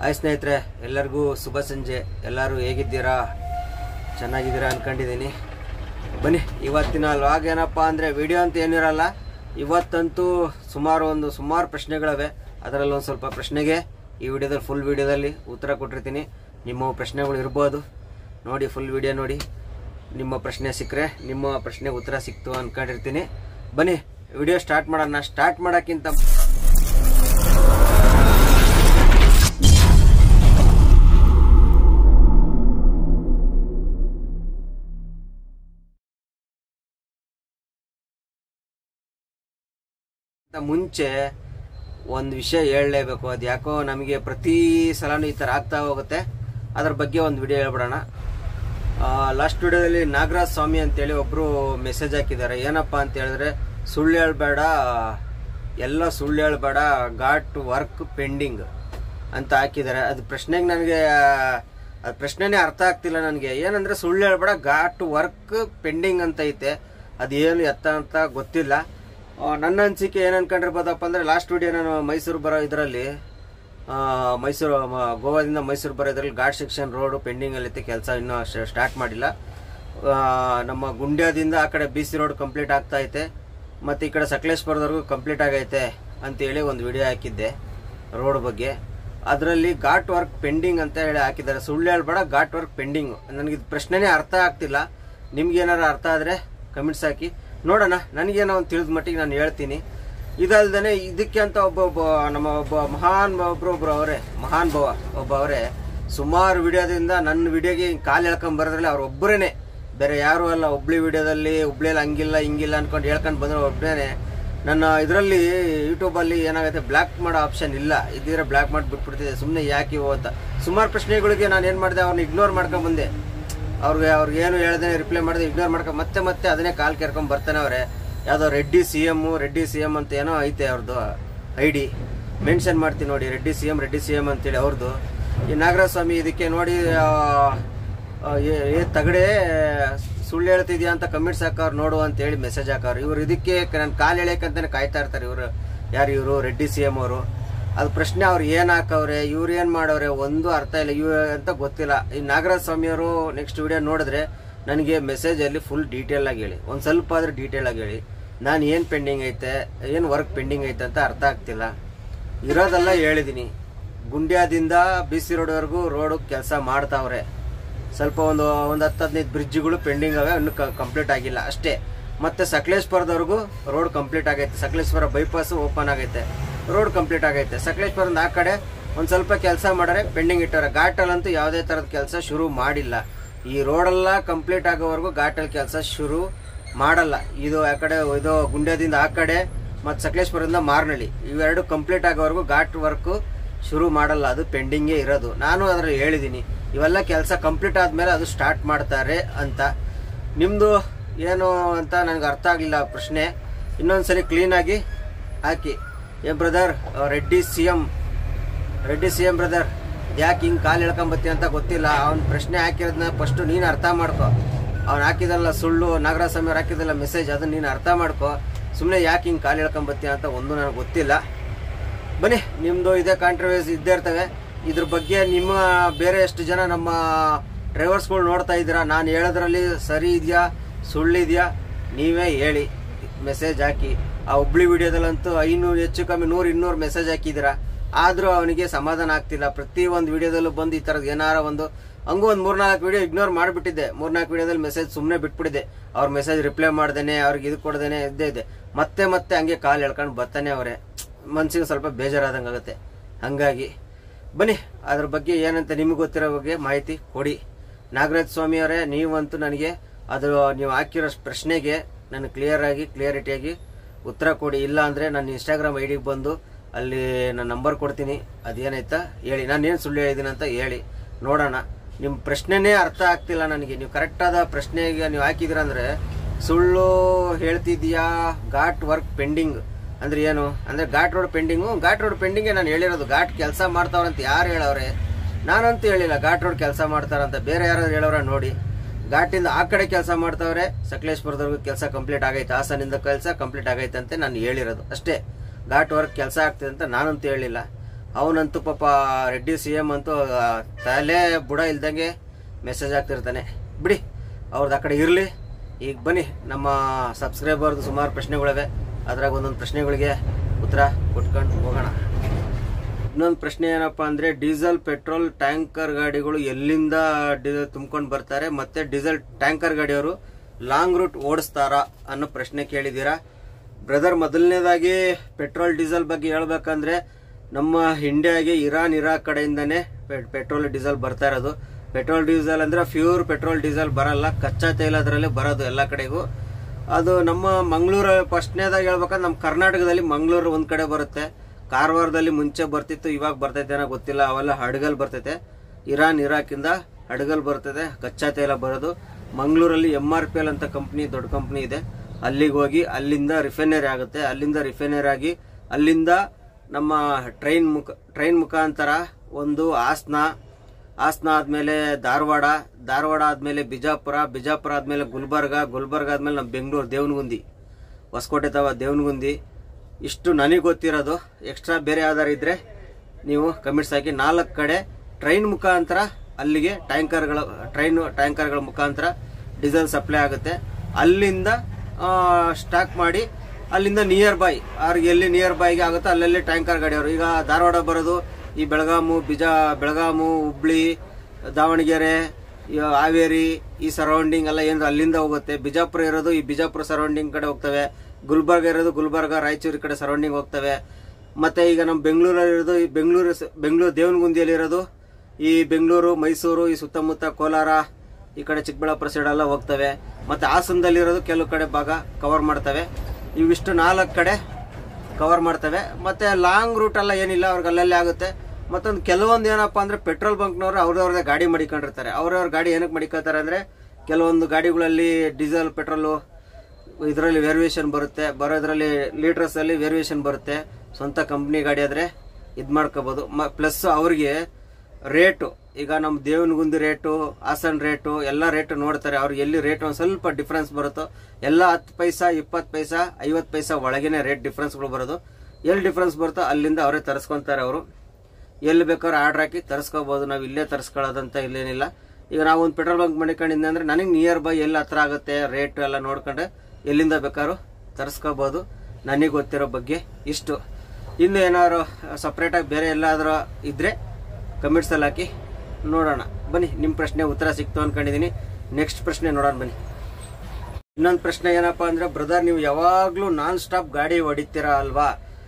Hi ಸ್ನೇಹಿತರೆ, ಎಲ್ಲರಿಗೂ ಶುಭ ಸಂಜೆ. ಎಲ್ಲರೂ ಹೇಗಿದ್ದೀರಾ? ಚೆನ್ನಾಗಿದ್ದೀರಾ ಅನ್ಕೊಂಡಿದ್ದೀನಿ. ಬನ್ನಿ, ಇವತ್ತಿನ ಲಾಗ್ ಏನಪ್ಪ ಅಂದರೆ ವಿಡಿಯೋ ಅಂತ ಏನಿರಲ್ಲ. ಇವತ್ತಂತೂ ಸುಮಾರು ಪ್ರಶ್ನೆಗಳಿವೆ. ಅದರಲ್ಲಿ ಒಂದು ಸ್ವಲ್ಪ ಪ್ರಶ್ನೆಗೆ ಈ ವಿಡಿಯೋದಲ್ಲಿ ಫುಲ್ ವಿಡಿಯೋದಲ್ಲಿ ಉತ್ತರ ಕೊಟ್ಟಿರ್ತೀನಿ. ನಿಮ್ಮ ಪ್ರಶ್ನೆಗಳು ಇರ್ಬೋದು, ನೋಡಿ ಫುಲ್ ವಿಡಿಯೋ ನೋಡಿ. ನಿಮ್ಮ ಪ್ರಶ್ನೆ ಸಿಕ್ಕರೆ ನಿಮ್ಮ ಪ್ರಶ್ನೆಗೆ ಉತ್ತರ ಸಿಕ್ತು ಅಂದ್ಕೊಂಡಿರ್ತೀನಿ. ಬನ್ನಿ ವಿಡಿಯೋ ಸ್ಟಾರ್ಟ್ ಮಾಡೋಣ. ಸ್ಟಾರ್ಟ್ ಮಾಡೋಕ್ಕಿಂತ ಮುಂಚೆ ಒಂದು ವಿಷಯ ಹೇಳಲೇಬೇಕು. ಅದು ಯಾಕೋ ನಮಗೆ ಪ್ರತಿ ಸಲನೂ ಈ ಥರ ಆಗ್ತಾ ಹೋಗುತ್ತೆ. ಅದ್ರ ಬಗ್ಗೆ ಒಂದು ವಿಡಿಯೋ ಹೇಳ್ಬಿಡೋಣ. ಲಾಸ್ಟ್ ವಿಡಿಯೋದಲ್ಲಿ ನಾಗರಾಜ್ ಸ್ವಾಮಿ ಅಂತೇಳಿ ಒಬ್ಬರು ಮೆಸೇಜ್ ಹಾಕಿದ್ದಾರೆ. ಏನಪ್ಪ ಅಂತ ಹೇಳಿದ್ರೆ, ಸುಳ್ಳು ಹೇಳ್ಬೇಡ, ಎಲ್ಲ ಸುಳ್ಳು ಹೇಳ್ಬೇಡ, ಗಾಟ್ ವರ್ಕ್ ಪೆಂಡಿಂಗ್ ಅಂತ ಹಾಕಿದ್ದಾರೆ. ಅದು ಪ್ರಶ್ನೆಗೆ ನನಗೆ ಅದು ಪ್ರಶ್ನೆನೇ ಅರ್ಥ ಆಗ್ತಿಲ್ಲ ನನಗೆ. ಏನಂದರೆ ಸುಳ್ಳು ಹೇಳ್ಬೇಡ, ಗಾಟ್ ವರ್ಕ್ ಪೆಂಡಿಂಗ್ ಅಂತ ಐತೆ. ಅದು ಏನು ಎತ್ತ ಅಂತ ಗೊತ್ತಿಲ್ಲ. ನನ್ನ ಅನಿಸಿಕೆ ಏನು ಅನ್ಕೊಂಡಿರ್ಬೋದಪ್ಪ ಅಂದರೆ, ಲಾಸ್ಟ್ ವಿಡಿಯೋ ನಾನು ಮೈಸೂರು ಬರೋ ಇದರಲ್ಲಿ ಗೋವಾದಿಂದ ಮೈಸೂರು ಬರೋ ಇದರಲ್ಲಿ ಘಾಟ್ ಸೆಕ್ಷನ್ ರೋಡು ಪೆಂಡಿಂಗಲ್ಲಿತ್ತು, ಕೆಲಸ ಇನ್ನೂ ಸ್ಟಾರ್ಟ್ ಮಾಡಿಲ್ಲ. ನಮ್ಮ ಗುಂಡ್ಯದಿಂದ ಆ ಕಡೆ BC ರೋಡ್ ಕಂಪ್ಲೀಟ್ ಆಗ್ತಾ ಐತೆ, ಮತ್ತು ಈ ಕಡೆ ಸಕಲೇಶ್ಪುರದವರೆಗೂ ಕಂಪ್ಲೀಟ್ ಆಗೈತೆ ಅಂತೇಳಿ ಒಂದು ವಿಡಿಯೋ ಹಾಕಿದ್ದೆ ರೋಡ್ ಬಗ್ಗೆ. ಅದರಲ್ಲಿ ಘಾಟ್ ವರ್ಕ್ ಪೆಂಡಿಂಗ್ ಅಂತ ಹೇಳಿ ಹಾಕಿದ್ದಾರೆ. ಸುಳ್ಳು ಹೇಳ್ಬೇಡ, ಘಾಟ್ ವರ್ಕ್ ಪೆಂಡಿಂಗ್. ನನಗೆ ಇದು ಪ್ರಶ್ನೆನೇ ಅರ್ಥ ಆಗ್ತಿಲ್ಲ. ನಿಮ್ಗೇನಾರು ಅರ್ಥ ಆದರೆ ಕಮೆಂಟ್ಸ್ ಹಾಕಿ ನೋಡೋಣ. ನನಗೇನೋ ಒಂದು ತಿಳಿದ ಮಟ್ಟಿಗೆ ನಾನು ಹೇಳ್ತೀನಿ. ಇದಲ್ದೇ ಇದಕ್ಕೆ ಅಂತ ನಮ್ಮ ಮಹಾನುಭಾವ ಅವರೇ ಸುಮಾರು ವಿಡಿಯೋದಿಂದ ನನ್ನ ವಿಡಿಯೋಗೆ ಕಾಲು ಹೇಳ್ಕೊಂಡು ಬರೋದ್ರಲ್ಲಿ ಅವ್ರೊಬ್ಬರೇ, ಬೇರೆ ಯಾರೂ ಅಲ್ಲ. ಹುಬ್ಳಿಯಲ್ಲಿ ಹಂಗಿಲ್ಲ ಹಿಂಗಿಲ್ಲ ಅನ್ಕೊಂಡು ಹೇಳ್ಕೊಂಡು ಬಂದ್ರೆ ಒಬ್ಬನೇ. ನನ್ನ ಇದರಲ್ಲಿ ಯೂಟ್ಯೂಬಲ್ಲಿ ಏನಾಗುತ್ತೆ, ಬ್ಲಾಕ್ ಮಾಡೋ ಆಪ್ಷನ್ ಇಲ್ಲ. ಇದ್ದಿದ್ರೆ ಬ್ಲಾಕ್ ಮಾಡಿ ಬಿಟ್ಬಿಡ್ತಿದ್ದೆ. ಸುಮ್ಮನೆ ಯಾಕೆ ಇವು ಅಂತ ಸುಮಾರು ಪ್ರಶ್ನೆಗಳಿಗೆ ನಾನು ಏನು ಮಾಡಿದೆ, ಅವ್ರನ್ನ ಇಗ್ನೋರ್ ಮಾಡ್ಕೊಂಡು ಬಂದೆ. ಅವ್ರಿಗೆ ಏನು ಹೇಳ್ದೆ ರಿಪ್ಲೈ ಮಾಡಿದೆ, ಇಗ್ನೋರ್ ಮಾಡ್ಕೊಂಡು ಮತ್ತೆ ಅದನ್ನೇ ಕಾಲ್ ಕೆರ್ಕೊಂಡು ಬರ್ತಾನೆ ಅವರೇ. ಯಾವುದೋ ರೆಡ್ಡಿ ಸಿ ಎಮ್ ಅಂತ ಏನೋ ಐತೆ ಅವ್ರದ್ದು ID, ಮೆನ್ಷನ್ ಮಾಡ್ತೀನಿ ನೋಡಿ, ರೆಡ್ಡಿ ಸಿ ಎಮ್ ಅಂತೇಳಿ ಅವ್ರದ್ದು. ಈ ನಾಗರಾಜ್ ಸ್ವಾಮಿ ಇದಕ್ಕೆ ನೋಡಿ ತಗಡೆ ಸುಳ್ಳು ಹೇಳ್ತಿದ್ಯಾ ಅಂತ ಕಮೆಂಟ್ಸ್ ಹಾಕೋರು ನೋಡು ಅಂತೇಳಿ ಮೆಸೇಜ್ ಹಾಕೋರು. ಇವ್ರು ಇದಕ್ಕೆ ನಾನು ಕಾಲು ಎಳೆಯಕ್ಕಂತಾನೆ ಕಾಯ್ತಾ ಇರ್ತಾರೆ. ಇವರು ರೆಡ್ಡಿ CM ಅವರು. ಅದು ಪ್ರಶ್ನೆ ಅವ್ರು ಏನು ಹಾಕವ್ರೆ, ಇವ್ರು ಏನು ಮಾಡವ್ರೆ, ಒಂದು ಅರ್ಥ ಇಲ್ಲ ಅಂತ ಗೊತ್ತಿಲ್ಲ. ಈ ನಾಗರಾಜ್ ಸ್ವಾಮಿಯವರು ನೆಕ್ಸ್ಟ್ ವಿಡಿಯೋ ನೋಡಿದ್ರೆ ನನಗೆ ಮೆಸೇಜಲ್ಲಿ ಫುಲ್ ಡೀಟೇಲ್ ಆಗಿ ಹೇಳಿ, ಒಂದು ಸ್ವಲ್ಪ ಆದ್ರೆ ಡೀಟೇಲ್ ಆಗಿ ಹೇಳಿ. ನಾನು ಏನು ಪೆಂಡಿಂಗ್ ಐತೆ, ಏನು ವರ್ಕ್ ಪೆಂಡಿಂಗ್ ಐತೆ ಅಂತ ಅರ್ಥ ಆಗ್ತಿಲ್ಲ. ಇರೋದೆಲ್ಲ ಹೇಳಿದ್ದೀನಿ. ಗುಂಡ್ಯಾದಿಂದ BC ರೋಡ್ವರೆಗೂ ರೋಡು ಕೆಲಸ ಮಾಡ್ತಾವ್ರೆ. ಸ್ವಲ್ಪ ಒಂದು 10-15 ಬ್ರಿಡ್ಜ್ಗಳು ಪೆಂಡಿಂಗ್ ಅವೆ, ಇನ್ನೂ ಕಂಪ್ಲೀಟ್ ಆಗಿಲ್ಲ ಅಷ್ಟೇ. ಮತ್ತು ಸಕಲೇಶ್ಪುರದವರೆಗೂ ರೋಡ್ ಕಂಪ್ಲೀಟ್ ಆಗೈತೆ. ಸಕಲೇಶ್ಪುರ ಬೈಪಾಸ್ ಓಪನ್ ಆಗೈತೆ, ರೋಡ್ ಕಂಪ್ಲೀಟ್ ಆಗೈತೆ. ಸಕಲೇಶ್ಪುರದ ಆ ಕಡೆ ಒಂದು ಸ್ವಲ್ಪ ಕೆಲಸ ಮಾಡರೆ ಪೆಂಡಿಂಗ್ ಇಟ್ಟಾರೆ. ಘಾಟಲ್ಲಂತೂ ಯಾವುದೇ ಥರದ ಕೆಲಸ ಶುರು ಮಾಡಿಲ್ಲ. ಈ ರೋಡೆಲ್ಲ ಕಂಪ್ಲೀಟ್ ಆಗೋವರೆಗೂ ಘಾಟಲ್ಲಿ ಕೆಲಸ ಶುರು ಮಾಡಲ್ಲ. ಇದು ಆ ಕಡೆ ಇದು ಗುಂಡ್ಯದಿಂದ ಆ ಕಡೆ ಮತ್ತು ಸಕಲೇಶ್ಪುರದಿಂದ ಮಾರ್ನಳ್ಳಿ ಇವೆರಡು ಕಂಪ್ಲೀಟ್ ಆಗೋವರೆಗೂ ಘಾಟ್ ವರ್ಕು ಶುರು ಮಾಡಲ್ಲ. ಅದು ಪೆಂಡಿಂಗೇ ಇರೋದು. ನಾನು ಅದರಲ್ಲಿ ಹೇಳಿದ್ದೀನಿ, ಇವೆಲ್ಲ ಕೆಲಸ ಕಂಪ್ಲೀಟ್ ಆದಮೇಲೆ ಅದು ಸ್ಟಾರ್ಟ್ ಮಾಡ್ತಾರೆ ಅಂತ. ನಿಮ್ಮದು ಏನು ಅಂತ ನನಗೆ ಅರ್ಥ ಆಗಲಿಲ್ಲ ಪ್ರಶ್ನೆ. ಇನ್ನೊಂದ್ಸರಿ ಕ್ಲೀನಾಗಿ ಹಾಕಿ. Brother Reddy C M brother, ಯಾಕೆ ಹಿಂಗೆ ಕಾಲು ಹೇಳ್ಕೊಂಬತ್ತಿ ಅಂತ ಗೊತ್ತಿಲ್ಲ. ಅವ್ನು ಪ್ರಶ್ನೆ ಹಾಕಿರೋದನ್ನ ಫಸ್ಟು ನೀನು ಅರ್ಥ ಮಾಡ್ಕೊ. ಅವ್ನು ಹಾಕಿದಲ್ಲ ಸುಳ್ಳು, ನಾಗರಾಜ್ ಸ್ವಾಮಿ ಅವ್ರು ಹಾಕಿದಲ್ಲ ಮೆಸೇಜ್, ಅದನ್ನು ನೀನು ಅರ್ಥ ಮಾಡ್ಕೊ. ಸುಮ್ಮನೆ ಯಾಕೆ ಹಿಂಗೆ ಕಾಲು ಹೇಳ್ಕೊಂಬತ್ತಿ ಅಂತ ಒಂದು ನನಗೆ ಗೊತ್ತಿಲ್ಲ. ಬನ್ನಿ, ನಿಮ್ಮದು ಇದೇ ಕಾಂಟ್ರವರ್ಸಿ ಇದ್ದೇ ಇರ್ತವೆ. ಇದ್ರ ಬಗ್ಗೆ ನಿಮ್ಮ ಬೇರೆ ಎಷ್ಟು ಜನ ನಮ್ಮ ಡ್ರೈವರ್ಸ್ಗಳು ನೋಡ್ತಾ ಇದ್ದೀರಾ, ನಾನು ಹೇಳೋದ್ರಲ್ಲಿ ಸರಿ ಇದೆಯಾ ಸುಳ್ಳಿದೆಯಾ ನೀವೇ ಹೇಳಿ, ಮೆಸೇಜ್ ಹಾಕಿ. ಆ ಹುಬ್ಳಿ ವಿಡಿಯೋದಲ್ಲಂತೂ 500 ಹೆಚ್ಚು ಕಮ್ಮಿ 100-200 ಮೆಸೇಜ್ ಹಾಕಿದ್ದೀರಾ. ಆದರೂ ಅವನಿಗೆ ಸಮಾಧಾನ ಆಗ್ತಿಲ್ಲ. ಪ್ರತಿ ಒಂದು ವಿಡಿಯೋದಲ್ಲೂ ಬಂದು ಈ ಥರದ್ದು ಏನಾರ ಒಂದು ಹಂಗೂ ಒಂದು 3-4 ವಿಡಿಯೋ ಇಗ್ನೋರ್ ಮಾಡಿಬಿಟ್ಟಿದ್ದೆ. 3-4 ವಿಡಿಯೋದಲ್ಲಿ ಮೆಸೇಜ್ ಸುಮ್ಮನೆ ಬಿಟ್ಬಿಟ್ಟಿದ್ದೆ. ಅವ್ರ ಮೆಸೇಜ್ ರಿಪ್ಲೈ ಮಾಡ್ದೇನೆ, ಅವ್ರಿಗೆ ಇದು ಕೊಡ್ದೇನೆ ಇದ್ದೇ ಮತ್ತೆ ಹಂಗೆ ಕಾಲು ಹೇಳ್ಕೊಂಡು ಬರ್ತಾನೆ ಅವರೇ. ಮನಸ್ಸಿಗೆ ಸ್ವಲ್ಪ ಬೇಜಾರಾದಂಗೆ ಆಗುತ್ತೆ. ಹಾಗಾಗಿ ಬನ್ನಿ, ಅದ್ರ ಬಗ್ಗೆ ಏನಂತ ನಿಮಗೆ ಗೊತ್ತಿರೋ ಬಗ್ಗೆ ಮಾಹಿತಿ ಕೊಡಿ. ನಾಗರಾಜ್ ಸ್ವಾಮಿ ಅವರೇ, ನೀವಂತೂ ನನಗೆ ಅದು ನೀವು ಹಾಕಿರೋ ಪ್ರಶ್ನೆಗೆ ನಾನು ಕ್ಲಿಯರಿಟಿಯಾಗಿ ಉತ್ತರ ಕೊಡಿ. ಇಲ್ಲ ಅಂದರೆ ನನ್ನ ಇನ್ಸ್ಟಾಗ್ರಾಮ್ ID ಬಂದು ಅಲ್ಲಿ ನಾನು ನಂಬರ್ ಕೊಡ್ತೀನಿ. ಅದೇನಾಯ್ತಾ ಹೇಳಿ, ನಾನೇನು ಸುಳ್ಳು ಹೇಳಿದ್ದೀನಿ ಅಂತ ಹೇಳಿ ನೋಡೋಣ. ನಿಮ್ಮ ಪ್ರಶ್ನೆನೇ ಅರ್ಥ ಆಗ್ತಿಲ್ಲ ನನಗೆ. ನೀವು ಕರೆಕ್ಟಾದ ಪ್ರಶ್ನೆಗೆ ನೀವು ಹಾಕಿದ್ದೀರಂದರೆ, ಸುಳ್ಳು ಹೇಳ್ತಿದ್ಯಾ, ಘಾಟ್ ವರ್ಕ್ ಪೆಂಡಿಂಗ್ ಅಂದರೆ ಏನು ಅಂದರೆ ಘಾಟ್ ರೋಡ್ ಪೆಂಡಿಂಗೇ ನಾನು ಹೇಳಿರೋದು. ಘಾಟ್ ಕೆಲಸ ಮಾಡ್ತಾವ್ರಂತ ಯಾರು ಹೇಳವ್ರೆ? ನಾನಂತೂ ಹೇಳಿಲ್ಲ ಘಾಟ್ ರೋಡ್ ಕೆಲಸ ಮಾಡ್ತಾರಂತ. ಬೇರೆ ಯಾರಾದ್ರು ಹೇಳೋರ ನೋಡಿ. ಘಾಟಿಂದ ಆ ಕಡೆ ಕೆಲಸ ಮಾಡ್ತಾವ್ರೆ, ಸಕಲೇಶ್ಪುರದವರೆಗೂ ಕೆಲಸ ಕಂಪ್ಲೀಟ್ ಆಗೈತೆ, ಹಾಸನಿಂದ ಕೆಲಸ ಕಂಪ್ಲೀಟ್ ಆಗೈತೆ ಅಂತ ನಾನು ಹೇಳಿರೋದು ಅಷ್ಟೇ. ಘಾಟ್ ವರ್ಕ್ ಕೆಲಸ ಆಗ್ತಿದೆ ಅಂತ ನಾನಂತೂ ಹೇಳಿಲ್ಲ. ಅವನಂತೂ ಪಾಪ ರೆಡ್ಡಿ CM ಅಂತೂ ತಲೆ ಬುಡ ಇಲ್ದಂಗೆ ಮೆಸೇಜ್ ಆಗ್ತಿರ್ತಾನೆ. ಬಿಡಿ, ಅವ್ರದ್ದು ಆ ಕಡೆ ಇರಲಿ. ಈಗ ಬನ್ನಿ, ನಮ್ಮ ಸಬ್ಸ್ಕ್ರೈಬರ್ದು ಸುಮಾರು ಪ್ರಶ್ನೆಗಳಿವೆ, ಅದ್ರಾಗ ಒಂದೊಂದು ಪ್ರಶ್ನೆಗಳಿಗೆ ಉತ್ತರ ಕೊಟ್ಕೊಂಡು ಹೋಗೋಣ. ಇನ್ನೊಂದು ಪ್ರಶ್ನೆ ಏನಪ್ಪ ಅಂದರೆ, ಡೀಸೆಲ್ ಪೆಟ್ರೋಲ್ ಟ್ಯಾಂಕರ್ ಗಾಡಿಗಳು ಎಲ್ಲಿಂದ ಡೀಸೆಲ್ ತುಂಬ್ಕೊಂಡು ಬರ್ತಾರೆ, ಮತ್ತು ಡೀಸೆಲ್ ಟ್ಯಾಂಕರ್ ಗಾಡಿಯವರು ಲಾಂಗ್ ರೂಟ್ ಓಡಿಸ್ತಾರಾ ಅನ್ನೋ ಪ್ರಶ್ನೆ ಕೇಳಿದ್ದೀರಾ. ಬ್ರದರ್, ಮೊದಲನೇದಾಗಿ ಪೆಟ್ರೋಲ್ ಡೀಸೆಲ್ ಬಗ್ಗೆ ಹೇಳ್ಬೇಕಂದ್ರೆ, ನಮ್ಮ ಇಂಡಿಯಾಗೆ ಇರಾಕ್ ಕಡೆಯಿಂದನೇ ಪೆಟ್ರೋಲ್ ಡೀಸೆಲ್ ಬರ್ತಾ ಇರೋದು. ಪೆಟ್ರೋಲ್ ಡೀಸೆಲ್ ಅಂದ್ರೆ ಪ್ಯೂರ್ ಪೆಟ್ರೋಲ್ ಡೀಸೆಲ್ ಬರಲ್ಲ, ಕಚ್ಚಾ ತೈಲ ಅದರಲ್ಲೇ ಬರೋದು ಎಲ್ಲ ಕಡೆಗೂ. ಅದು ನಮ್ಮ ಮಂಗಳೂರು ಫಸ್ಟ್ನೇದಾಗಿ ಹೇಳ್ಬೇಕಂದ್ರೆ, ನಮ್ಮ ಕರ್ನಾಟಕದಲ್ಲಿ ಮಂಗಳೂರು ಒಂದು ಕಡೆ ಬರುತ್ತೆ, ಕಾರವಾರದಲ್ಲಿ ಮುಂಚೆ ಬರ್ತಿತ್ತು, ಇವಾಗ ಬರ್ತೈತೆ ಏನೋ ಗೊತ್ತಿಲ್ಲ. ಅವೆಲ್ಲ ಹಡಗಲ್ ಬರ್ತೈತೆ, ಇರಾಕಿಂದ ಹಡಗಲ್ ಬರ್ತದೆ ಕಚ್ಚಾ ತೈಲ ಬರೋದು. ಮಂಗಳೂರಲ್ಲಿ MRPL ಅಂತ ಕಂಪ್ನಿ, ದೊಡ್ಡ ಕಂಪ್ನಿ ಇದೆ, ಅಲ್ಲಿಗೆ ಹೋಗಿ ಅಲ್ಲಿಂದ ರಿಫೈನರಿ ಆಗುತ್ತೆ. ಅಲ್ಲಿಂದ ರಿಫೈನರಿ ಆಗಿ ಅಲ್ಲಿಂದ ನಮ್ಮ ಟ್ರೈನ್ ಮುಖಾಂತರ ಒಂದು ಹಾಸನ ಆದ್ಮೇಲೆ ಧಾರವಾಡ ಆದ್ಮೇಲೆ ಬಿಜಾಪುರ ಆದ್ಮೇಲೆ ಗುಲ್ಬರ್ಗ ಆದ್ಮೇಲೆ ನಮ್ಮ ಬೆಂಗಳೂರು ದೇವನಗುಂದಿ, ಹೊಸಕೋಟೆ ದೇವನಗುಂದಿ. ಇಷ್ಟು ನನಗೆ ಗೊತ್ತಿರೋದು. ಎಕ್ಸ್ಟ್ರಾ ಬೇರೆ ಯಾವ್ದಾರು ಇದ್ರೆ ನೀವು ಕಮೆಂಟ್ಸ್ ಹಾಕಿ. 4 ಕಡೆ ಟ್ರೈನ್ ಮುಖಾಂತರ ಅಲ್ಲಿಗೆ ಟ್ಯಾಂಕರ್ಗಳ ಮುಖಾಂತರ ಡೀಸೆಲ್ ಸಪ್ಲೈ ಆಗುತ್ತೆ. ಅಲ್ಲಿಂದ ಸ್ಟಾಕ್ ಮಾಡಿ ಅಲ್ಲಿಂದ ನಿಯರ್ ಬೈ ಅವ್ರಿಗೆ ಎಲ್ಲಿ ನಿಯರ್ ಬೈಗೆ ಆಗುತ್ತೋ ಅಲ್ಲಲ್ಲಿ ಟ್ಯಾಂಕರ್ ಗಾಡಿಯವರು. ಈಗ ಧಾರವಾಡ ಬರೋದು ಈ ಬೆಳಗಾಮು, ಹುಬ್ಳಿ, ದಾವಣಗೆರೆ, ಹಾವೇರಿ ಈ ಸರೌಂಡಿಂಗ್ ಎಲ್ಲ ಏನು ಅಲ್ಲಿಂದ ಹೋಗುತ್ತೆ. ಬಿಜಾಪುರ ಇರೋದು ಈ ಬಿಜಾಪುರ ಸರೌಂಡಿಂಗ್ ಕಡೆ ಹೋಗ್ತವೆ. ಗುಲ್ಬರ್ಗ ಇರೋದು ಗುಲ್ಬರ್ಗ, ರಾಯಚೂರು ಕಡೆ ಸರೌಂಡಿಂಗ್ ಹೋಗ್ತವೆ. ಮತ್ತೆ ಈಗ ನಮ್ಮ ಬೆಂಗಳೂರಲ್ಲಿ ಇರೋದು ಈ ಬೆಂಗಳೂರು ದೇವನಗುಂದಿಯಲ್ಲಿ ಇರೋದು ಈ ಬೆಂಗಳೂರು, ಮೈಸೂರು, ಈ ಸುತ್ತಮುತ್ತ ಕೋಲಾರ, ಈ ಕಡೆ ಚಿಕ್ಕಬಳ್ಳಾಪುರ ಸೈಡ್ ಎಲ್ಲ ಹೋಗ್ತವೆ. ಮತ್ತೆ ಹಾಸನದಲ್ಲಿರೋದು ಕೆಲವು ಕಡೆ ಭಾಗ ಕವರ್ ಮಾಡ್ತವೆ. ಇವಿಷ್ಟು 4 ಕಡೆ ಕವರ್ ಮಾಡ್ತವೆ. ಮತ್ತೆ ಲಾಂಗ್ ರೂಟ್ ಎಲ್ಲ ಏನಿಲ್ಲ, ಅವ್ರಿಗೆ ಅಲ್ಲಲ್ಲೇ ಆಗುತ್ತೆ. ಮತ್ತೊಂದು ಕೆಲವೊಂದು ಏನಪ್ಪಾ ಅಂದ್ರೆ, ಪೆಟ್ರೋಲ್ ಬಂಕ್ನವರು ಅವ್ರವ್ರದೇ ಗಾಡಿ ಮಡಿಕೊಂಡಿರ್ತಾರೆ. ಅವ್ರವ್ರ ಗಾಡಿ ಏನಕ್ಕೆ ಮಡಿಕೊಳ್ತಾರೆ ಅಂದ್ರೆ, ಕೆಲವೊಂದು ಗಾಡಿಗಳಲ್ಲಿ ಡೀಸೆಲ್ ಪೆಟ್ರೋಲು ಇದರಲ್ಲಿ ವೇರಿಯೇಷನ್ ಬರುತ್ತೆ, ಬರೋದ್ರಲ್ಲಿ ಲೀಟರ್ಸ್ ಅಲ್ಲಿ ವೇರಿಯೇಷನ್ ಬರುತ್ತೆ. ಸ್ವಂತ ಕಂಪ್ನಿ ಗಾಡಿ ಆದ್ರೆ ಇದು ಮಾಡ್ಕೋಬಹುದು. ಪ್ಲಸ್ ಅವ್ರಿಗೆ ರೇಟು, ಈಗ ನಮ್ಮ ದೇವನಗುಂದಿ ರೇಟು, ಹಾಸನ್ ರೇಟು ಎಲ್ಲ ರೇಟು ನೋಡ್ತಾರೆ. ಅವ್ರಿಗೆ ಎಲ್ಲಿ ರೇಟ್ ಒಂದು ಸ್ವಲ್ಪ ಡಿಫ್ರೆನ್ಸ್ ಬರುತ್ತೋ, ಎಲ್ಲ 10 ಪೈಸಾ, 20 ಪೈಸಾ, 50 ಪೈಸಾ ಒಳಗೇನೆ ರೇಟ್ ಡಿಫ್ರೆನ್ಸ್ಗಳು ಬರೋದು. ಎಲ್ಲಿ ಡಿಫ್ರೆನ್ಸ್ ಬರುತ್ತೋ ಅಲ್ಲಿಂದ ಅವರೇ ತರಿಸ್ಕೊಂತಾರೆ. ಅವರು ಎಲ್ಲಿ ಬೇಕಾದ್ರೂ ಆರ್ಡರ್ ಹಾಕಿ ತರಿಸ್ಕೋಬಹುದು. ನಾವು ಇಲ್ಲೇ ತರಿಸ್ಕೊಳ್ಳೋದಂತ ಇಲ್ಲೇನಿಲ್ಲ. ಈಗ ನಾವು ಒಂದು ಪೆಟ್ರೋಲ್ ಬಂಕ್ ಮಾಡಿಕೊಂಡಿದ್ದೆ ಅಂದ್ರೆ, ನನಗೆ ನಿಯರ್ ಬೈ ಎಲ್ಲಿ ಹತ್ರ ಆಗುತ್ತೆ ರೇಟ್ ಎಲ್ಲ ನೋಡ್ಕೊಂಡ್ರೆ ಎಲ್ಲಿಂದ ಬೇಕಾದ್ರೂ ತರಿಸ್ಕೋಬಹುದು. ನನಗೆ ಗೊತ್ತಿರೋ ಬಗ್ಗೆ ಇಷ್ಟು. ಇನ್ನು ಏನಾದ್ರು ಸಪ್ರೇಟಾಗಿ ಬೇರೆ ಎಲ್ಲಾದ್ರೂ ಇದ್ರೆ ಕಮೆಂಟ್ಸ್ ಅಲ್ಲಿ ಹಾಕಿ ನೋಡೋಣ. ಬನ್ನಿ, ನಿಮ್ಮ ಪ್ರಶ್ನೆ ಉತ್ತರ ಸಿಕ್ತು ಅನ್ಕೊಂಡಿದೀನಿ. ನೆಕ್ಸ್ಟ್ ಪ್ರಶ್ನೆ ನೋಡೋಣ ಬನ್ನಿ. ಇನ್ನೊಂದು ಪ್ರಶ್ನೆ ಏನಪ್ಪಾ ಅಂದ್ರೆ, ಬ್ರದರ್ ನೀವು ಯಾವಾಗ್ಲೂ ನಾನ್ ಸ್ಟಾಪ್ ಗಾಡಿ ಹೊಡಿತೀರಾ ಅಲ್ವಾ,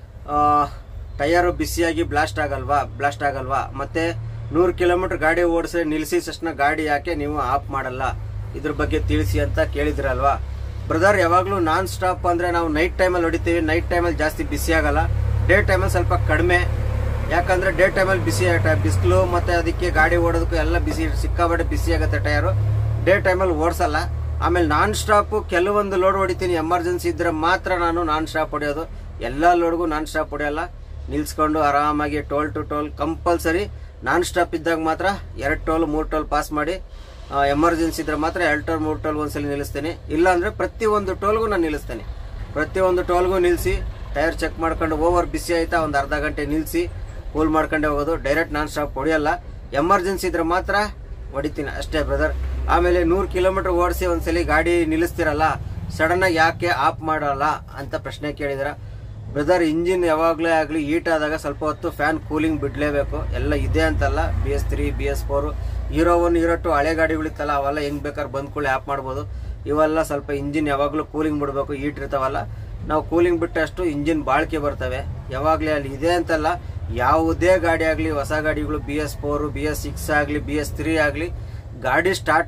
ಟೈರ್ ಬಿಸಿಯಾಗಿ ಬ್ಲಾಸ್ಟ್ ಆಗಲ್ವಾ, ಮತ್ತೆ 100 ಕಿಲೋಮೀಟರ್ ಗಾಡಿ ಓಡಿಸಿ ನಿಲ್ಲಿಸಿ ತಕ್ಷಣ ಗಾಡಿ ಯಾಕೆ ನೀವು ಆಫ್ ಮಾಡಲ್ಲ, ಇದ್ರ ಬಗ್ಗೆ ತಿಳಿಸಿ ಅಂತ ಕೇಳಿದ್ರಲ್ವಾ. ಬ್ರದರ್, ಯಾವಾಗ್ಲೂ ನಾನ್ ಸ್ಟಾಪ್ ಅಂದ್ರೆ ನಾವು ನೈಟ್ ಟೈಮಲ್ಲಿ ಹೊಡಿತೀವಿ. ನೈಟ್ ಟೈಮಲ್ಲಿ ಜಾಸ್ತಿ ಬಿಸಿ ಆಗಲ್ಲ, ಡೇ ಟೈಮಲ್ಲಿ ಸ್ವಲ್ಪ ಕಡಿಮೆ. ಯಾಕಂದ್ರೆ ಡೇ ಟೈಮಲ್ಲಿ ಬಿಸಿಲು ಮತ್ತೆ ಅದಕ್ಕೆ ಗಾಡಿ ಓಡೋದಕ್ಕೂ ಎಲ್ಲ ಸಿಕ್ಕಾಬಟ್ಟೆ ಬಿಸಿ ಆಗುತ್ತೆ ಟೈರು. ಡೇ ಟೈಮಲ್ಲಿ ಓಡಿಸಲ್ಲ. ಆಮೇಲೆ ನಾನ್ ಸ್ಟಾಪ್ ಕೆಲವೊಂದು ಲೋಡ್ ಹೊಡಿತೀನಿ, ಎಮರ್ಜೆನ್ಸಿ ಇದ್ರೆ ಮಾತ್ರ ನಾನು ನಾನ್ ಸ್ಟಾಪ್ ಹೊಡೆಯೋದು. ಎಲ್ಲ ಲೋಡ್ಗೂ ನಾನ್ ಸ್ಟಾಪ್ ಹೊಡೆಯಲ್ಲ, ನಿಲ್ಸ್ಕೊಂಡು ಆರಾಮಾಗಿ toll to toll compulsory. Non stop ಇದ್ದಾಗ ಮಾತ್ರ 2 ಟೋಲ್ 3 ಟೋಲ್ ಪಾಸ್ ಮಾಡಿ, ಎಮರ್ಜೆನ್ಸಿ ಇದ್ರೆ ಮಾತ್ರ 2 ಟೋಲ್ 3 ಟೋಲ್ ಒಂದ್ಸಲಿ ನಿಲ್ಲಿಸ್ತೇನೆ. ಇಲ್ಲಾಂದ್ರೆ ಪ್ರತಿಯೊಂದು ಟೋಲ್ಗೂ ನಾನು ನಿಲ್ಲಿಸ್ತೇನೆ. ಪ್ರತಿಯೊಂದು ಟೋಲ್ಗೂ ನಿಲ್ಲಿಸಿ ಟೈರ್ ಚೆಕ್ ಮಾಡ್ಕೊಂಡು, ಓವರ್ ಬಿಸಿ ಆಯ್ತಾ ಒಂದು ಅರ್ಧ ಗಂಟೆ ನಿಲ್ಲಿಸಿ ಕೂಲ್ ಮಾಡ್ಕೊಂಡೆ ಹೋಗೋದು. ಡೈರೆಕ್ಟ್ ನಾನ್ ಸ್ಟಾಪ್ ಹೊಡೆಯಲ್ಲ. ಎಮರ್ಜೆನ್ಸಿ ಇದ್ರೆ ಮಾತ್ರ ಹೊಡಿತೀನಿ ಅಷ್ಟೇ ಬ್ರದರ್. ಆಮೇಲೆ 100 ಕಿಲೋಮೀಟರ್ ಓಡಿಸಿ ಒಂದ್ಸಲಿ ಗಾಡಿ ನಿಲ್ಲಿಸ್ತಿರಲ್ಲ, ಸಡನ್ ಆಗಿ ಯಾಕೆ ಆಫ್ ಮಾಡಲ್ಲ ಅಂತ ಪ್ರಶ್ನೆ ಕೇಳಿದ್ರ. ಬ್ರದರ್, ಇಂಜಿನ್ ಯಾವಾಗಲೇ ಆಗಲಿ ಹೀಟ್ ಆದಾಗ ಸ್ವಲ್ಪ ಹೊತ್ತು ಫ್ಯಾನ್ ಕೂಲಿಂಗ್ ಬಿಡಲೇಬೇಕು. ಎಲ್ಲ ಇದೆ ಅಂತಲ್ಲ, BS3, BS4, Hero 1, Hero 2 ಹಳೆ ಗಾಡಿಗಳಿತ್ತಲ್ಲ, ಅವೆಲ್ಲ ಹೆಂಗ್ ಬೇಕಾದ್ರೆ ಬಂದ್ಕೊಳ್ಳಿ ಆಫ್ ಮಾಡ್ಬೋದು. ಇವೆಲ್ಲ ಸ್ವಲ್ಪ ಇಂಜಿನ್ ಯಾವಾಗಲೂ ಕೂಲಿಂಗ್ ಬಿಡಬೇಕು, ಹೀಟ್ ಇರ್ತಾವಲ್ಲ. ನಾವು ಕೂಲಿಂಗ್ ಬಿಟ್ಟಷ್ಟು ಇಂಜಿನ್ ಬಾಳಿಕೆ ಬರ್ತವೆ. ಯಾವಾಗಲೇ ಅಲ್ಲಿ ಇದೆ ಅಂತಲ್ಲ, ಯಾವುದೇ ಗಾಡಿ ಆಗಲಿ, ಹೊಸ ಗಾಡಿಗಳು BS4, BS6 ಆಗಲಿ, BS3 ಆಗಲಿ, ಗಾಡಿ ಸ್ಟಾರ್ಟ್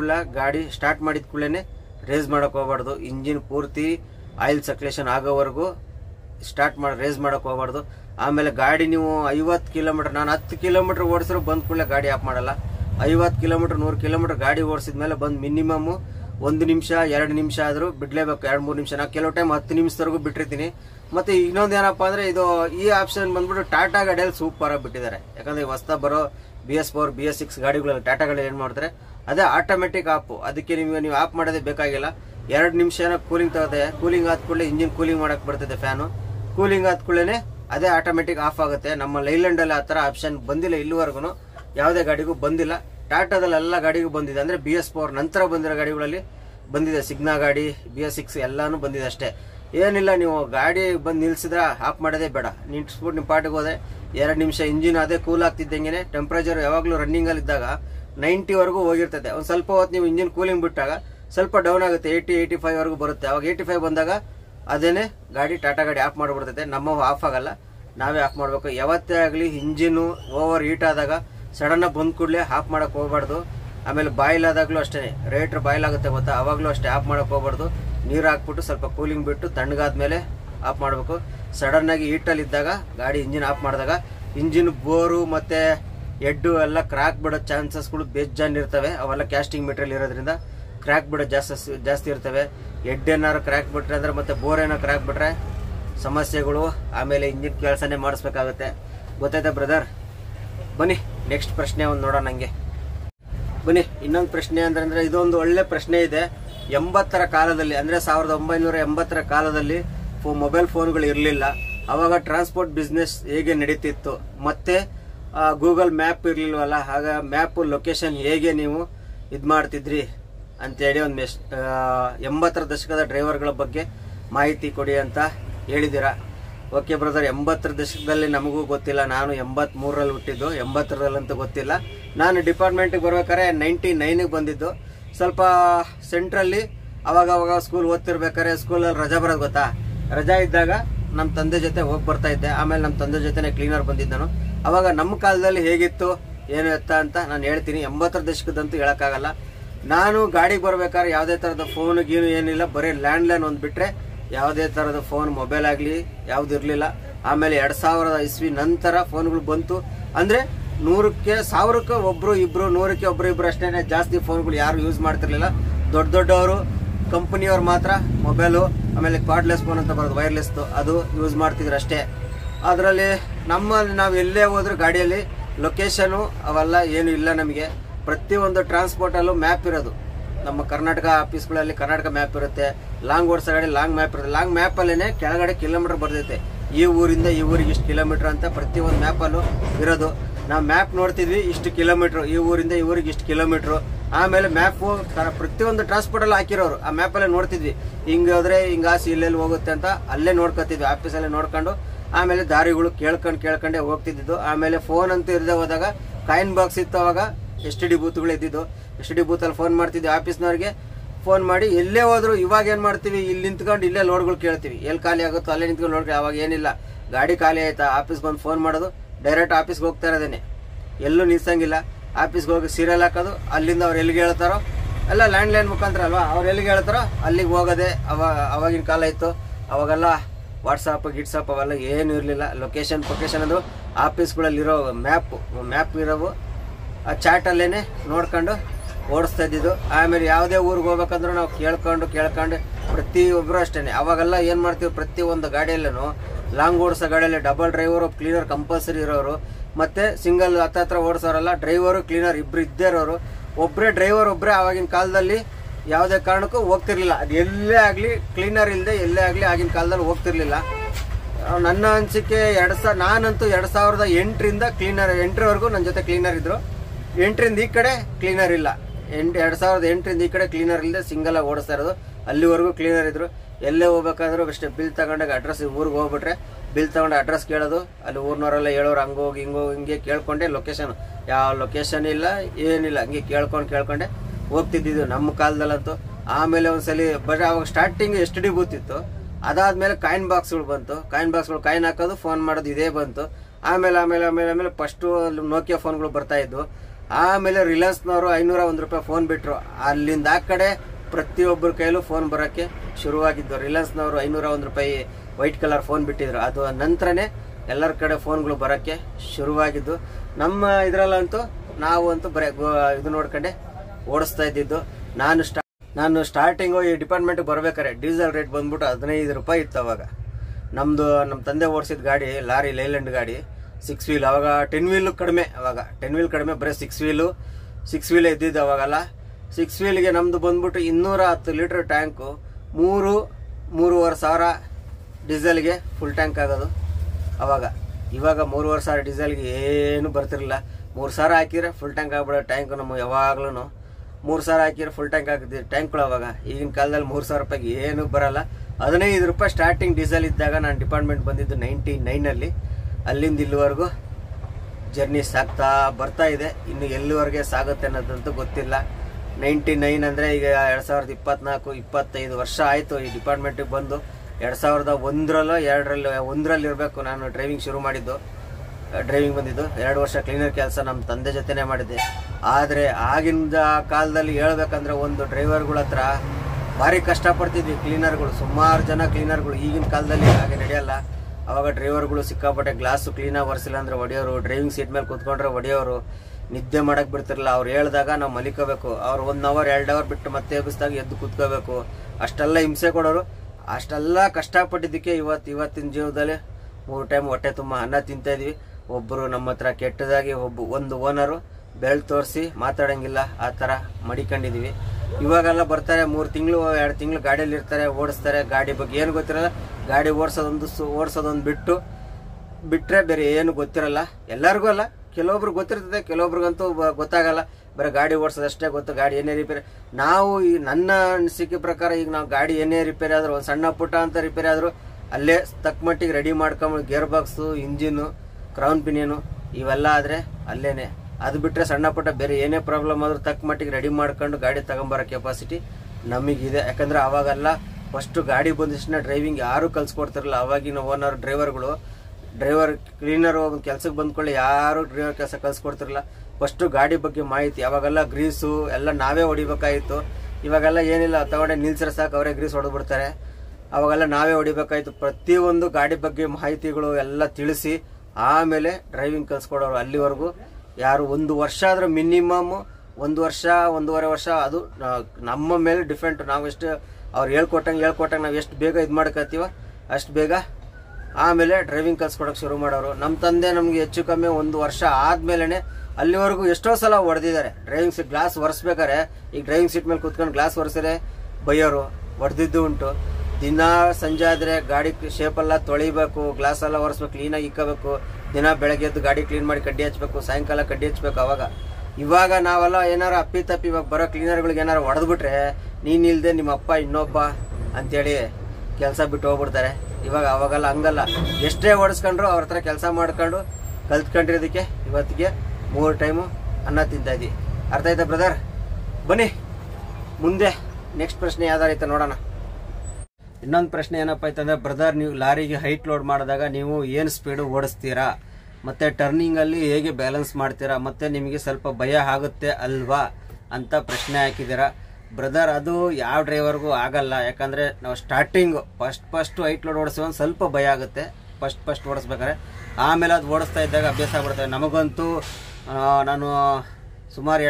ಮಾಡಿದ ಕೂಡಲೇ ರೇಸ್ ಮಾಡಕ್ ಹೋಗ್ಬಾರ್ದು. ಇಂಜಿನ್ ಪೂರ್ತಿ ಆಯಿಲ್ ಸರ್ಕ್ಯುಲೇಷನ್ ಆಗೋವರೆಗೂ ರೇಸ್ ಮಾಡಕ್ ಹೋಗ್ಬಾರ್ದು. ಆಮೇಲೆ ಗಾಡಿ ನೀವು 50 ಕಿಲೋಮೀಟರ್, ನಾನು 10 ಕಿಲೋಮೀಟರ್ ಓಡಿಸಿದ್ರು ಬಂದ್ ಕೂಡಲೇ ಗಾಡಿ ಆಫ್ ಮಾಡಲ್ಲ. 50 ಕಿಲೋಮೀಟರ್ 100 ಕಿಲೋಮೀಟರ್ ಗಾಡಿ ಓಡಿಸಿದ್ಮೇಲೆ ಬಂದ್ ಮಿನಿಮಮ್ 1 ನಿಮಿಷ 2 ನಿಮಿಷ ಆದ್ರೂ ಬಿಡ್ಲೇಬೇಕು. 2-3 ನಿಮಿಷ. ನಾ ಕೆಲವು ಟೈಮ್ 10 ನಿಮಿಷದವರೆಗೂ ಬಿಟ್ಟಿರ್ತೀನಿ. ಮತ್ತೆ ಇನ್ನೊಂದು ಏನಪ್ಪಾ ಅಂದ್ರೆ, ಇದು ಈ ಆಪ್ಷನ್ ಬಂದ್ಬಿಟ್ಟು ಟಾಟಾ ಗಾಡಿಯಲ್ಲಿ ಸೂಪರ್ ಆಗಿ ಬಿಟ್ಟಿದ್ದಾರೆ. ಯಾಕಂದ್ರೆ ಹೊಸ್ತಾ ಬರೋ BS4, BS6 ಗಾಡಿಗಳಲ್ಲಿ ಟಾಟಾ ಗಾಡಿ ಏನ್ ಮಾಡ್ತಾರೆ, ಅದೇ ಆಟೋಮೆಟಿಕ್ ಆಫ್. ಅದಕ್ಕೆ ನೀವು ಆಫ್ ಮಾಡೋದೇ ಬೇಕಾಗಿಲ್ಲ. 2 ನಿಮಿಷ ಕೂಲಿಂಗ್ ತಗೋತೆ. ಕೂಲಿಂಗ್ ಆದ ಕೂಡಲೇ ಇಂಜಿನ್ ಕೂಲಿಂಗ್ ಮಾಡಕ್ ಬರ್ತದೆ. ಫ್ಯಾನು ಕೂಲಿಂಗ್ ಆದ ಕೂಡಲೇ ಅದೇ ಆಟೋಮೆಟಿಕ್ ಆಫ್ ಆಗುತ್ತೆ. ನಮ್ಮ ಲೈಲ್ಯಾಂಡಲ್ಲಿ ಆ ಥರ ಆಪ್ಷನ್ ಬಂದಿಲ್ಲ ಇಲ್ಲಿವರೆಗೂ, ಯಾವುದೇ ಗಾಡಿಗೂ ಬಂದಿಲ್ಲ. ಟಾಟಾದಲ್ಲಿ ಎಲ್ಲ ಗಾಡಿಗೂ ಬಂದಿದೆ, ಅಂದರೆ BS4 ನಂತರ ಬಂದಿರೋ ಗಾಡಿಗಳಲ್ಲಿ ಬಂದಿದೆ. ಸಿಗ್ನಾ ಗಾಡಿ, BS6 ಎಲ್ಲಾನು ಬಂದಿದೆ ಅಷ್ಟೇ. ಏನಿಲ್ಲ, ನೀವು ಗಾಡಿ ಬಂದು ನಿಲ್ಸಿದ್ರೆ ಆಫ್ ಮಾಡೋದೇ ಬೇಡ. ನಿಲ್ಸ್ಬಿಟ್ಟು ನಿಮ್ಮ ಪಾಟಿಗೆ ಹೋದೆ 2 ನಿಮಿಷ ಇಂಜಿನ್ ಅದೇ ಕೂಲ್ ಆಗ್ತಿದ್ದಂಗೆ ಟೆಂಪ್ರೇಚರ್ ಯಾವಾಗಲೂ ರನ್ನಿಂಗಲ್ಲಿ ಇದ್ದಾಗ 90ವರೆಗೂ ಹೋಗಿರ್ತದೆ. ಒಂದು ಸ್ವಲ್ಪ ಹೊತ್ತು ನೀವು ಇಂಜಿನ್ ಕೂಲಿಂಗ್ ಬಿಟ್ಟಾಗ ಸ್ವಲ್ಪ ಡೌನ್ ಆಗುತ್ತೆ, 80-85ವರೆಗೂ ಬರುತ್ತೆ. ಅವಾಗ 85 ಬಂದಾಗ ಅದೇನೆ ಗಾಡಿ ಟಾಟಾ ಗಾಡಿ ಆಫ್ ಮಾಡಿಬಿಡ್ತೈತೆ. ನಮ್ಮವು ಆಫ್ ಆಗಲ್ಲ, ನಾವೇ ಆಫ್ ಮಾಡಬೇಕು. ಯಾವತ್ತೇ ಆಗಲಿ ಇಂಜಿನ್ನು ಓವರ್ ಹೀಟ್ ಆದಾಗ ಸಡನ್ನಾಗಿ ಬಂದ ಕೂಡಲೇ ಆಫ್ ಮಾಡೋಕೆ ಹೋಗ್ಬಾರ್ದು. ಆಮೇಲೆ ಬಾಯ್ಲ್ ಆದಾಗಲೂ ಅಷ್ಟೇ, ರೇಟ್ರ್ ಬಾಯ್ಲ್ ಆಗುತ್ತೆ ಗೊತ್ತಾ, ಅವಾಗಲೂ ಅಷ್ಟೇ ಆಫ್ ಮಾಡೋಕೆ ಹೋಗ್ಬಾರ್ದು. ನೀರು ಹಾಕ್ಬಿಟ್ಟು ಸ್ವಲ್ಪ ಕೂಲಿಂಗ್ ಬಿಟ್ಟು ತಣ್ಣಗಾದ್ಮೇಲೆ ಆಫ್ ಮಾಡಬೇಕು. ಸಡನ್ನಾಗಿ ಹೀಟಲ್ಲಿ ಇದ್ದಾಗ ಗಾಡಿ ಇಂಜಿನ್ ಆಫ್ ಮಾಡಿದಾಗ ಇಂಜಿನ್ ಬೋರು ಮತ್ತು ಹೆಡ್ಡು ಎಲ್ಲ ಕ್ರ್ಯಾಕ್ ಬಿಡೋ ಚಾನ್ಸಸ್ಗಳು ಬೇಜಾನ್ ಇರ್ತವೆ. ಅವೆಲ್ಲ ಕ್ಯಾಸ್ಟಿಂಗ್ ಮೆಟೀರಿಯಲ್ ಇರೋದ್ರಿಂದ ಕ್ರ್ಯಾಕ್ ಬಿಡೋ ಜಾಸ್ತಿ ಇರ್ತವೆ. ಹೆಡ್ ಏನಾರು ಕ್ರ್ಯಾಕ್ ಬಿಟ್ರೆ ಅಂದರೆ ಮತ್ತು ಬೋರ್ ಏನೋ ಕ್ರ್ಯಾಕ್ ಬಿಟ್ರೆ ಸಮಸ್ಯೆಗಳು. ಆಮೇಲೆ ಇಂಜಿನ್ ಕೆಲಸನೇ ಮಾಡಿಸ್ಬೇಕಾಗುತ್ತೆ. ಗೊತ್ತಾಯ್ತಾ ಬ್ರದರ್? ಬನ್ನಿ ನೆಕ್ಸ್ಟ್ ಪ್ರಶ್ನೆ ಒಂದು ನೋಡೋಣ. ನನಗೆ ಬನ್ನಿ ಇನ್ನೊಂದು ಪ್ರಶ್ನೆ ಅಂದರೆ ಇದೊಂದು ಒಳ್ಳೆ ಪ್ರಶ್ನೆ ಇದೆ. 80ರ ಕಾಲದಲ್ಲಿ, ಅಂದರೆ 1980ರ ಕಾಲದಲ್ಲಿ ಮೊಬೈಲ್ ಫೋನ್ಗಳು ಇರಲಿಲ್ಲ. ಆವಾಗ ಟ್ರಾನ್ಸ್ಪೋರ್ಟ್ ಬಿಸ್ನೆಸ್ ಹೇಗೆ ನಡೀತಿತ್ತು, ಮತ್ತು ಗೂಗಲ್ ಮ್ಯಾಪ್ ಇರಲಿಲ್ವಲ್ಲ, ಆಗ ಮ್ಯಾಪ್ ಲೊಕೇಶನ್ ಹೇಗೆ ನೀವು ಇದು ಮಾಡ್ತಿದ್ರಿ ಅಂತೇಳಿ ಒಂದು 80ರ ದಶಕದ ಡ್ರೈವರ್ಗಳ ಬಗ್ಗೆ ಮಾಹಿತಿ ಕೊಡಿ ಅಂತ ಹೇಳಿದ್ದೀರಾ. ಓಕೆ ಬ್ರದರ್, 80ರ ದಶಕದಲ್ಲಿ ನಮಗೂ ಗೊತ್ತಿಲ್ಲ. ನಾನು 83ರಲ್ಲಿ ಹುಟ್ಟಿದ್ದು, 80ರಲ್ಲಂತೂ ಗೊತ್ತಿಲ್ಲ. ನಾನು ಡಿಪಾರ್ಟ್ಮೆಂಟಿಗೆ ಬರ್ಬೇಕಾದ್ರೆ 99ಗೆ ಬಂದಿದ್ದು. ಸ್ವಲ್ಪ ಸೆಂಟ್ರಲ್ಲಿ ಅವಾಗ ಸ್ಕೂಲ್ ಓದ್ತಿರ್ಬೇಕಾದ್ರೆ ಸ್ಕೂಲಲ್ಲಿ ರಜಾ ಬರೋದು ಗೊತ್ತಾ, ರಜಾ ಇದ್ದಾಗ ನಮ್ಮ ತಂದೆ ಜೊತೆ ಹೋಗಿ ಬರ್ತಾ ಇದ್ದೆ. ಆಮೇಲೆ ನಮ್ಮ ತಂದೆ ಜೊತೆನೇ ಕ್ಲೀನರ್ ಬಂದಿದ್ದು ನಾನು. ಅವಾಗ ನಮ್ಮ ಕಾಲದಲ್ಲಿ ಹೇಗಿತ್ತು ಏನು ಎತ್ತ ಅಂತ ನಾನು ಹೇಳ್ತೀನಿ. 80ರ ದಶಕದಂತೂ ಹೇಳೋಕ್ಕಾಗಲ್ಲ. ನಾನು ಗಾಡಿಗೆ ಬರ್ಬೇಕಾದ್ರೆ ಯಾವುದೇ ಥರದ ಫೋನು ಗೀನು ಏನಿಲ್ಲ, ಬರೀ ಲ್ಯಾಂಡ್ಲೈನ್ ಒಂದು ಬಿಟ್ಟರೆ ಯಾವುದೇ ಥರದ ಫೋನ್ ಮೊಬೈಲ್ ಆಗಲಿ ಯಾವ್ದು ಇರಲಿಲ್ಲ. ಆಮೇಲೆ 2000 ಇಸ್ವಿ ನಂತರ ಫೋನ್ಗಳು ಬಂತು. ಅಂದರೆ 100ಕ್ಕೆ 1000ಕ್ಕೆ ಒಬ್ಬರು ಇಬ್ಬರು, 100ಕ್ಕೆ ಒಬ್ಬರು ಇಬ್ಬರು ಅಷ್ಟೇ. ಜಾಸ್ತಿ ಫೋನ್ಗಳು ಯಾರು ಯೂಸ್ ಮಾಡ್ತಿರ್ಲಿಲ್ಲ. ದೊಡ್ಡವರು ಕಂಪನಿಯವ್ರು ಮಾತ್ರ ಮೊಬೈಲು, ಆಮೇಲೆ ಕಾರ್ಡ್ಲೆಸ್ ಫೋನ್ ಅಂತ ಬರೋದು ವೈರ್ಲೆಸ್ದು, ಅದು ಯೂಸ್ ಮಾಡ್ತಿದ್ರು ಅಷ್ಟೇ. ಅದರಲ್ಲಿ ನಾವು ಎಲ್ಲೇ ಹೋದ್ರೂ ಗಾಡಿಯಲ್ಲಿ ಲೊಕೇಶನು ಅವೆಲ್ಲ ಏನು ಇಲ್ಲ ನಮಗೆ. ಪ್ರತಿಯೊಂದು ಟ್ರಾನ್ಸ್ಪೋರ್ಟಲ್ಲೂ ಮ್ಯಾಪ್ ಇರೋದು. ನಮ್ಮ ಕರ್ನಾಟಕ ಆಫೀಸ್ಗಳಲ್ಲಿ ಕರ್ನಾಟಕ ಮ್ಯಾಪ್ ಇರುತ್ತೆ. ಲಾಂಗ್ ಓಡಿಸೋ ಗಾಡಿ ಲಾಂಗ್ ಮ್ಯಾಪ್ ಇರುತ್ತೆ. ಲಾಂಗ್ ಮ್ಯಾಪಲ್ಲೇ ಕೆಳಗಡೆ ಕಿಲೋಮೀಟರ್ ಬರ್ತೈತೆ, ಈ ಊರಿಂದ ಈ ಊರಿಗೆ ಇಷ್ಟು ಕಿಲೋಮೀಟರ್ ಅಂತ ಪ್ರತಿಯೊಂದು ಮ್ಯಾಪಲ್ಲೂ ಇರೋದು. ನಾವು ಮ್ಯಾಪ್ ನೋಡ್ತಿದ್ವಿ, ಇಷ್ಟು ಕಿಲೋಮೀಟ್ರು, ಈ ಊರಿಂದ ಈ ಊರಿಗೆ ಇಷ್ಟು ಕಿಲೋಮೀಟ್ರು. ಆಮೇಲೆ ಮ್ಯಾಪು ಪ್ರತಿಯೊಂದು ಟ್ರಾನ್ಸ್ಪೋರ್ಟಲ್ಲಿ ಹಾಕಿರೋರು, ಆ ಮ್ಯಾಪಲ್ಲೇ ನೋಡ್ತಿದ್ವಿ. ಹಿಂಗೆ ಹೋದ್ರೆ ಹಿಂಗಾಸಿ ಇಲ್ಲೆಲ್ಲಿ ಹೋಗುತ್ತೆ ಅಂತ ಅಲ್ಲೇ ನೋಡ್ಕೊತಿದ್ವಿ, ಆಫೀಸಲ್ಲೇ ನೋಡ್ಕೊಂಡು. ಆಮೇಲೆ ದಾರಿಗಳು ಕೇಳ್ಕೊಂಡೇ ಹೋಗ್ತಿದ್ದು. ಆಮೇಲೆ ಫೋನ್ ಅಂತೂ ಇರದೆ ಹೋದಾಗ ಕಾಯಿನ್ ಬಾಕ್ಸ್ ಇತ್ತು. ಅವಾಗ STD ಬೂತ್ಗಳು ಇದ್ದಿದ್ದು. STD ಬೂತಲ್ಲಿ ಫೋನ್ ಮಾಡ್ತಿದ್ವಿ ಆಫೀಸ್ನವ್ರಿಗೆ. ಫೋನ್ ಮಾಡಿ ಎಲ್ಲೇ ಹೋದ್ರು ಇವಾಗ ಏನು ಮಾಡ್ತೀವಿ, ಇಲ್ಲಿ ನಿಂತ್ಕೊಂಡು ಇಲ್ಲೇ ಲೋಡ್ಗಳು ಕೇಳ್ತೀವಿ, ಎಲ್ಲಿ ಖಾಲಿ ಆಗುತ್ತೋ ಅಲ್ಲೇ ನಿಂತ್ಕೊಂಡು ನೋಡ್ತೀವಿ. ಅವಾಗ ಏನಿಲ್ಲ, ಗಾಡಿ ಖಾಲಿ ಆಯ್ತಾ ಆಫೀಸ್ಗೆ ಬಂದು ಫೋನ್ ಮಾಡೋದು, ಡೈರೆಕ್ಟ್ ಆಫೀಸ್ಗೆ ಹೋಗ್ತಾ ಇರೋದೇನೆ, ಎಲ್ಲೂ ನಿಲ್ಸಂಗಿಲ್ಲ. ಆಫೀಸ್ಗೆ ಹೋಗಿ ಸೀರಿಯಲ್ ಹಾಕೋದು, ಅಲ್ಲಿಂದ ಅವ್ರು ಎಲ್ಲಿಗೆ ಹೇಳ್ತಾರೋ ಎಲ್ಲ ಲ್ಯಾಂಡ್ಲೈನ್ ಮುಖಾಂತರ ಅಲ್ವಾ, ಅವ್ರು ಎಲ್ಲಿಗೆ ಹೇಳ್ತಾರೋ ಅಲ್ಲಿಗೆ ಹೋಗೋದೆ. ಅವಾಗಿನ ಕಾಲ ಇತ್ತು. ಅವಾಗೆಲ್ಲ ವಾಟ್ಸಪ್ ಗಿಟ್ಸಪ್ ಅವೆಲ್ಲ ಏನೂ ಇರಲಿಲ್ಲ. ಲೊಕೇಶನ್ ಅದು ಆಫೀಸ್ಗಳಲ್ಲಿರೋ ಮ್ಯಾಪ್ ಇರೋವು ಆ ಚಾಟಲ್ಲೇ ನೋಡ್ಕೊಂಡು ಓಡಿಸ್ತಾ ಇದ್ದಿದ್ದು. ಆಮೇಲೆ ಯಾವುದೇ ಊರಿಗೆ ಹೋಗ್ಬೇಕಂದ್ರೂ ನಾವು ಕೇಳ್ಕೊಂಡು ಪ್ರತಿಯೊಬ್ಬರು ಅಷ್ಟೇ. ಅವಾಗೆಲ್ಲ ಏನು ಮಾಡ್ತೀವಿ, ಪ್ರತಿಯೊಂದು ಗಾಡಿಯಲ್ಲೂ ಲಾಂಗ್ ಓಡಿಸೋ ಗಾಡಿಯಲ್ಲಿ ಡಬಲ್ ಡ್ರೈವರು ಕ್ಲೀನರ್ ಕಂಪಲ್ಸರಿ ಇರೋರು, ಮತ್ತು ಸಿಂಗಲ್ ಹತ್ರ ಓಡಿಸೋರಲ್ಲ, ಡ್ರೈವರು ಕ್ಲೀನರ್ ಇಬ್ಬರು ಇದ್ದೇ ಇರೋರು. ಒಬ್ಬರೇ ಡ್ರೈವರ್ ಒಬ್ಬರೇ ಆವಾಗಿನ ಕಾಲದಲ್ಲಿ ಯಾವುದೇ ಕಾರಣಕ್ಕೂ ಹೋಗ್ತಿರ್ಲಿಲ್ಲ. ಅದು ಎಲ್ಲೇ ಆಗಲಿ ಕ್ಲೀನರ್ ಇಲ್ಲದೆ ಎಲ್ಲೇ ಆಗಲಿ ಆಗಿನ ಕಾಲದಲ್ಲಿ ಹೋಗ್ತಿರ್ಲಿಲ್ಲ. ನನ್ನ ಅನಿಸಿಕೆ ನಾನಂತೂ 2008ರಿಂದ ಕ್ಲೀನರ್ 8ರವರೆಗೂ ನನ್ನ ಜೊತೆ ಕ್ಲೀನರ್ ಇದ್ದರು. 8ರಿಂದ ಈ ಕಡೆ ಕ್ಲೀನರ್ ಇಲ್ಲ. 2008ರಿಂದ ಈ ಕಡೆ ಕ್ಲೀನರ್ ಇಲ್ಲದೆ ಸಿಂಗಲಾಗಿ ಓಡಿಸ್ತಾ ಇರೋದು. ಅಲ್ಲಿವರೆಗೂ ಕ್ಲೀನರ್ ಇದ್ದರು. ಎಲ್ಲೇ ಹೋಗ್ಬೇಕಾದ್ರೂ ಅಷ್ಟೇ ಬಿಲ್ ತಗೊಂಡಾಗ ಅಡ್ರೆಸ್ ಊರಿಗೆ ಹೋಗ್ಬಿಟ್ರೆ ಬಿಲ್ ತಗೊಂಡು ಅಡ್ರೆಸ್ ಕೇಳೋದು. ಅಲ್ಲಿ ಊರಿನವರೆಲ್ಲ ಹೇಳೋರು ಹಂಗೋಗಿ ಹಿಂಗೆ ಕೇಳ್ಕೊಂಡೆ ಲೊಕೇಶನ್, ಯಾವ ಲೊಕೇಶನ್ ಇಲ್ಲ ಏನಿಲ್ಲ, ಹಂಗೆ ಕೇಳ್ಕೊಂಡೆ ಹೋಗ್ತಿದ್ದಿದ್ದು ನಮ್ಮ ಕಾಲದಲ್ಲಂತೂ. ಆಮೇಲೆ ಒಂದ್ಸಲಿ ಬರೀ ಅವಾಗ ಸ್ಟಾರ್ಟಿಂಗ್ STD ಬೂತ್ ಇತ್ತು. ಅದಾದ್ಮೇಲೆ ಕಾಯಿನ್ ಬಾಕ್ಸ್ಗಳು ಬಂತು. ಕಾಯಿನ್ ಹಾಕೋದು, ಫೋನ್ ಮಾಡೋದು ಇದೇ ಬಂತು. ಆಮೇಲೆ ಫಸ್ಟು ನೋಕಿಯಾ ಫೋನ್ಗಳು ಬರ್ತಾ ಇದ್ವು. ಆಮೇಲೆ ರಿಲಯನ್ಸ್ನವರು 501 ರೂಪಾಯಿ ಫೋನ್ ಬಿಟ್ಟರು. ಅಲ್ಲಿಂದ ಆ ಕಡೆ ಪ್ರತಿಯೊಬ್ಬರ ಕೈಲೂ ಫೋನ್ ಬರೋಕ್ಕೆ ಶುರುವಾಗಿದ್ದು. ರಿಲಯನ್ಸ್ನವರು 501 ರೂಪಾಯಿ ವೈಟ್ ಕಲರ್ ಫೋನ್ ಬಿಟ್ಟಿದ್ರು. ಅದು ನಂತರನೇ ಎಲ್ಲರ ಕಡೆ ಫೋನ್ಗಳು ಬರೋಕ್ಕೆ ಶುರುವಾಗಿದ್ದು. ನಮ್ಮ ಇದರಲ್ಲಂತೂ ನಾವು ಅಂತೂ ಬರೀ ಇದು ನೋಡ್ಕೊಂಡೆ ಓಡಿಸ್ತಾ ಇದ್ದಿದ್ದು. ನಾನು ಸ್ಟಾರ್ಟಿಂಗು ಈ ಡಿಪಾರ್ಟ್ಮೆಂಟ್ಗೆ ಬರ್ಬೇಕಾರೆ ಡೀಸೆಲ್ ರೇಟ್ ಬಂದ್ಬಿಟ್ಟು 15 ರೂಪಾಯಿ ಇತ್ತು. ಅವಾಗ ನಮ್ಮ ತಂದೆ ಓಡಿಸಿದ ಗಾಡಿ ಲಾರಿ ಲೈಲ್ಯಾಂಡ್ ಗಾಡಿ 6 ವೀಲ್. ಅವಾಗ 10 ವೀಲು ಕಡಿಮೆ. ಅವಾಗ 10 ವೀಲ್ ಕಡಿಮೆ, ಬರೀ 6 ವೀಲೇ ಇದ್ದಿದ್ದು ಅವಾಗಲ್ಲ. 6 ವೀಲ್ಗೆ ನಮ್ಮದು ಬಂದ್ಬಿಟ್ಟು 210 ಲೀಟ್ರ್ ಟ್ಯಾಂಕು, 3-3.5 ಸಾವಿರ ಡೀಸೆಲ್ಗೆ ಫುಲ್ ಟ್ಯಾಂಕ್ ಆಗೋದು. ಅವಾಗ. ಇವಾಗ 3,500 ಡೀಸೆಲ್ಗೆ ಏನು ಬರ್ತಿರಲಿಲ್ಲ. 3,000 ಹಾಕಿದ್ರೆ ಫುಲ್ ಟ್ಯಾಂಕ್ ಆಗ್ಬಿಡೋ ಟ್ಯಾಂಕ್. ನಮ್ಮ ಯಾವಾಗ್ಲೂ 3,000 ಹಾಕಿದ್ರೆ ಫುಲ್ ಟ್ಯಾಂಕ್ ಆಗ್ತಿದೆ ಟ್ಯಾಂಕ್ಗಳು. ಅವಾಗ ಈಗಿನ ಕಾಲದಲ್ಲಿ 3,000 ರೂಪಾಯಿಗೆ ಏನೂ ಬರಲ್ಲ. 15 ರೂಪಾಯಿ ಸ್ಟಾರ್ಟಿಂಗ್ ಡೀಸೆಲ್ ಇದ್ದಾಗ ನಾನು ಡಿಪಾರ್ಟ್ಮೆಂಟ್ ಬಂದಿದ್ದು 99ನಲ್ಲಿ. ಅಲ್ಲಿಂದ ಇಲ್ಲಿವರೆಗೂ ಜರ್ನಿ ಸಾಗ್ತಾ ಬರ್ತಾ ಇದೆ. ಇನ್ನು ಎಲ್ಲಿವರೆಗೆ ಸಾಗುತ್ತೆ ಅನ್ನೋದಂತೂ ಗೊತ್ತಿಲ್ಲ. 99 ಅಂದರೆ ಈಗ 2024-25 ವರ್ಷ ಆಯಿತು ಈ ಡಿಪಾರ್ಟ್ಮೆಂಟಿಗೆ ಬಂದು. 2001ರಲ್ಲೋ 2ರಲ್ಲಿ ಇರಬೇಕು ನಾನು ಡ್ರೈವಿಂಗ್ ಶುರು ಮಾಡಿದ್ದು, ಡ್ರೈವಿಂಗ್ ಬಂದಿದ್ದು. 2 ವರ್ಷ ಕ್ಲೀನರ್ ಕೆಲಸ ನಮ್ಮ ತಂದೆ ಜೊತೆನೇ ಮಾಡಿದ್ದೆ. ಆದರೆ ಆಗಿನ ಕಾಲದಲ್ಲಿ ಹೇಳ್ಬೇಕಂದ್ರೆ ಒಂದು ಡ್ರೈವರ್ಗಳ ಹತ್ರ ಭಾರಿ ಕಷ್ಟಪಡ್ತಿದ್ವಿ ಕ್ಲೀನರ್ಗಳು. ಸುಮಾರು ಜನ ಕ್ಲೀನರ್ಗಳು. ಈಗಿನ ಕಾಲದಲ್ಲಿ ಹಾಗೆ ನಡೆಯಲ್ಲ. ಅವಾಗ ಡ್ರೈವರ್ಗಳು ಸಿಕ್ಕಾಪಟ್ಟೆ ಗ್ಲಾಸು ಕ್ಲೀನಾಗಿ ಒರೆಸಿಲ್ಲ ಅಂದರೆ ಹೊಡೆಯೋರು, ಡ್ರೈವಿಂಗ್ ಸೀಟ್ ಮೇಲೆ ಕೂತ್ಕೊಂಡ್ರೆ ಹೊಡೆಯೋರು, ನಿದ್ದೆ ಮಾಡೋಕ್ಕೆ ಬಿಡ್ತಿರಲಿಲ್ಲ. ಅವ್ರು ಹೇಳಿದಾಗ ನಾವು ಮಲಿಕೋಬೇಕು. ಅವ್ರು 1 ಅವರ್ 2 ಅವರ್ ಬಿಟ್ಟು ಮತ್ತೆ ಎಬ್ಬಿಸಿದಾಗ ಎದ್ದು ಕೂತ್ಕೋಬೇಕು. ಅಷ್ಟೆಲ್ಲ ಹಿಂಸೆ ಕೊಡೋರು. ಅಷ್ಟೆಲ್ಲ ಕಷ್ಟಪಟ್ಟಿದ್ದಕ್ಕೆ ಇವತ್ತಿನ ಜೀವನದಲ್ಲಿ 3 ಟೈಮ್ ಹೊಟ್ಟೆ ತುಂಬ ಅನ್ನ ತಿಂತಾಯಿದ್ವಿ. ಒಬ್ಬರು ನಮ್ಮ ಹತ್ರ ಕೆಟ್ಟದಾಗಿ ಒಂದು ಓನರು ಬೆಳ್ ತೋರಿಸಿ ಮಾತಾಡೋಂಗಿಲ್ಲ, ಆ ಥರ ಮಡಿಕೊಂಡಿದ್ದೀವಿ. ಇವಾಗೆಲ್ಲ ಬರ್ತಾರೆ 3 ತಿಂಗಳು 2 ತಿಂಗಳು ಗಾಡಿಯಲ್ಲಿ ಇರ್ತಾರೆ, ಓಡಿಸ್ತಾರೆ. ಗಾಡಿ ಬಗ್ಗೆ ಏನು ಗೊತ್ತಿರಲ್ಲ. ಗಾಡಿ ಓಡಿಸೋದೊಂದು ಬಿಟ್ಟರೆ ಬೇರೆ ಏನು ಗೊತ್ತಿರಲ್ಲ. ಎಲ್ಲರಿಗೂ ಅಲ್ಲ, ಕೆಲವೊಬ್ರು ಗೊತ್ತಿರ್ತದೆ, ಕೆಲವೊಬ್ರಿಗಂತೂ ಗೊತ್ತಾಗಲ್ಲ. ಬರೀ ಗಾಡಿ ಓಡಿಸೋದಷ್ಟೇ ಗೊತ್ತು. ಗಾಡಿ ಏನೇ ರಿಪೇರಿ, ನಾವು ಈ ನನ್ನ ಅನಿಸಿಕೆ ಪ್ರಕಾರ ಈಗ ನಾವು ಗಾಡಿ ಏನೇ ರಿಪೇರಿ ಆದರೂ, ಒಂದು ಸಣ್ಣ ಪುಟ್ಟ ಅಂತ ರಿಪೇರಿ ಆದರೂ ಅಲ್ಲೇ ತಕ್ಕ ಮಟ್ಟಿಗೆ ರೆಡಿ ಮಾಡ್ಕೊಂಡು, gear box, engine, crown pinion ಇವೆಲ್ಲ ಆದರೆ ಅಲ್ಲೇನೆ. ಅದು ಬಿಟ್ಟರೆ ಸಣ್ಣ ಪುಟ್ಟ ಬೇರೆ ಏನೇ ಪ್ರಾಬ್ಲಮ್ ಆದರೂ ತಕ್ಕ ಮಟ್ಟಿಗೆ ರೆಡಿ ಮಾಡ್ಕೊಂಡು ಗಾಡಿ ತಗೊಂಬರೋ ಕೆಪಾಸಿಟಿ ನಮಗಿದೆ. ಯಾಕಂದರೆ ಅವಾಗೆಲ್ಲ ಫಸ್ಟು ಗಾಡಿ ಬಂದಿಷ್ಟನ್ನ ಡ್ರೈವಿಂಗ್ ಯಾರೂ ಕಲಿಸ್ಕೊಡ್ತಿರಲಿಲ್ಲ. ಅವಾಗಿನ ಓನರ್ ಡ್ರೈವರ್ ಕ್ಲೀನರ್ ಒಂದು ಕೆಲಸಕ್ಕೆ ಬಂದ್ಕೊಳ್ಳಿ ಯಾರು ಡ್ರೈವರ್ ಕೆಲಸ ಕಲಿಸ್ಕೊಡ್ತಿರಲಿಲ್ಲ. ಫಸ್ಟು ಗಾಡಿ ಬಗ್ಗೆ ಮಾಹಿತಿ. ಅವಾಗೆಲ್ಲ ಗ್ರೀಸು ಎಲ್ಲ ನಾವೇ ಹೊಡಿಬೇಕಾಯಿತು. ಇವಾಗೆಲ್ಲ ಏನಿಲ್ಲ, ತಗೊಂಡೆ ನಿಲ್ಸಿದ್ರೆ ಸಾಕು, ಅವರೇ ಗ್ರೀಸ್ ಹೊಡೆದ್ಬಿಡ್ತಾರೆ. ಅವಾಗೆಲ್ಲ ನಾವೇ ಹೊಡಿಬೇಕಾಯ್ತು. ಪ್ರತಿಯೊಂದು ಗಾಡಿ ಬಗ್ಗೆ ಮಾಹಿತಿಗಳು ಎಲ್ಲ ತಿಳಿಸಿ ಆಮೇಲೆ ಡ್ರೈವಿಂಗ್ ಕಲಿಸ್ಕೊಡೋರು. ಅಲ್ಲಿವರೆಗೂ ಯಾರು 1 ವರ್ಷ ಆದರೂ ಮಿನಿಮಮ್ 1 ವರ್ಷ 1.5 ವರ್ಷ ಅದು ನಮ್ಮ ಮೇಲೆ ಡಿಫೆಂಟ್. ನಾವು ಎಷ್ಟು ಅವ್ರು ಹೇಳ್ಕೊಟ್ಟಂಗೆ ನಾವು ಎಷ್ಟು ಬೇಗ ಇದು ಮಾಡ್ಕೊತೀವೋ ಅಷ್ಟು ಬೇಗ ಆಮೇಲೆ ಡ್ರೈವಿಂಗ್ ಕಲಿಸ್ಕೊಡೋಕೆ ಶುರು ಮಾಡೋರು. ನಮ್ಮ ತಂದೆ ನಮಗೆ ಹೆಚ್ಚು ಕಮ್ಮಿ 1 ವರ್ಷ ಆದಮೇಲೆ ಅಲ್ಲಿವರೆಗೂ ಎಷ್ಟೋ ಸಲ ಹೊಡೆದಿದ್ದಾರೆ. ಡ್ರೈವಿಂಗ್ ಸೀಟ್ ಗ್ಲಾಸ್ ಒರೆಸ್ಬೇಕಾರೆ, ಈಗ ಡ್ರೈವಿಂಗ್ ಸೀಟ್ ಮೇಲೆ ಕೂತ್ಕೊಂಡು ಗ್ಲಾಸ್ ಒರೆಸಿದ್ರೆ ಬೈಯೋರು, ಹೊಡೆದಿದ್ದು ಉಂಟು. ದಿನ ಸಂಜೆ ಆದರೆ ಗಾಡಿ ಶೇಪೆಲ್ಲ ತೊಳಿಬೇಕು, ಗ್ಲಾಸ್ ಎಲ್ಲ ಒರೆಸ್ಬೇಕು, ಕ್ಲೀನಾಗಿ ಇಕ್ಕಬೇಕು. ದಿನ ಬೆಳಗ್ಗೆ ಎದ್ದು ಗಾಡಿ ಕ್ಲೀನ್ ಮಾಡಿ ಕಡ್ಡಿ ಹಚ್ಬೇಕು, ಸಾಯಂಕಾಲ ಕಡ್ಡಿ ಹಚ್ಬೇಕು. ಇವಾಗ ನಾವೆಲ್ಲ ಏನಾರು ಅಪ್ಪಿತಪ್ಪಿ ಇವಾಗ ಬರೋ ಕ್ಲೀನರ್ಗಳಿಗೆ ಏನಾರು ಹೊಡೆದ್ಬಿಟ್ರೆ, ನೀನಿಲ್ದೆ ನಿಮ್ಮ ಅಪ್ಪ ಇನ್ನೊಬ್ಬ ಅಂತೇಳಿ ಕೆಲಸ ಬಿಟ್ಟು ಹೋಗ್ಬಿಡ್ತಾರೆ. ಅವಾಗೆಲ್ಲ ಹಂಗಲ್ಲ. ಎಷ್ಟೇ ಓಡಿಸ್ಕೊಂಡ್ರು ಅವ್ರ ಹತ್ರ ಕೆಲಸ ಮಾಡ್ಕೊಂಡು ಕಲ್ತ್ಕೊಂಡಿರೋದಕ್ಕೆ ಇವತ್ತಿಗೆ 3 ಟೈಮು ಅನ್ನ ತಿಂತಾಯಿದ್ವಿ. ಅರ್ಥ ಆಯ್ತಾ ಬ್ರದರ್? ಬನ್ನಿ ಮುಂದೆ ನೆಕ್ಸ್ಟ್ ಪ್ರಶ್ನೆ ಯಾವ್ದಾರೈತೆ ನೋಡೋಣ. ಇನ್ನೊಂದು ಪ್ರಶ್ನೆ ಏನಪ್ಪ ಆಯ್ತಂದ್ರೆ, ಬ್ರದರ್ ನೀವು ಲಾರಿಗೆ ಹೈಟ್ ಲೋಡ್ ಮಾಡಿದಾಗ ನೀವು ಏನು ಸ್ಪೀಡು ಓಡಿಸ್ತೀರಾ, ಮತ್ತು ಟರ್ನಿಂಗಲ್ಲಿ ಹೇಗೆ ಬ್ಯಾಲೆನ್ಸ್ ಮಾಡ್ತೀರಾ, ಮತ್ತು ನಿಮಗೆ ಸ್ವಲ್ಪ ಭಯ ಆಗುತ್ತೆ ಅಲ್ವಾ ಅಂತ ಪ್ರಶ್ನೆ ಹಾಕಿದ್ದೀರಾ. ಬ್ರದರ್ ಅದು ಯಾವ ಡ್ರೈವರ್ಗೂ ಆಗಲ್ಲ. ಯಾಕಂದರೆ ನಾವು ಸ್ಟಾರ್ಟಿಂಗು ಫಸ್ಟು ಹೈಟ್ ಲೋಡ್ ಓಡಿಸೋ ಒಂದು ಸ್ವಲ್ಪ ಭಯ ಆಗುತ್ತೆ ಫಸ್ಟ್ ಓಡಿಸ್ಬೇಕಾದ್ರೆ. ಆಮೇಲೆ ಅದು ಓಡಿಸ್ತಾ ಇದ್ದಾಗ ಅಭ್ಯಾಸ ಆಗ್ಬಿಡ್ತವೆ. ನಮಗಂತೂ ನಾನು ಸುಮಾರು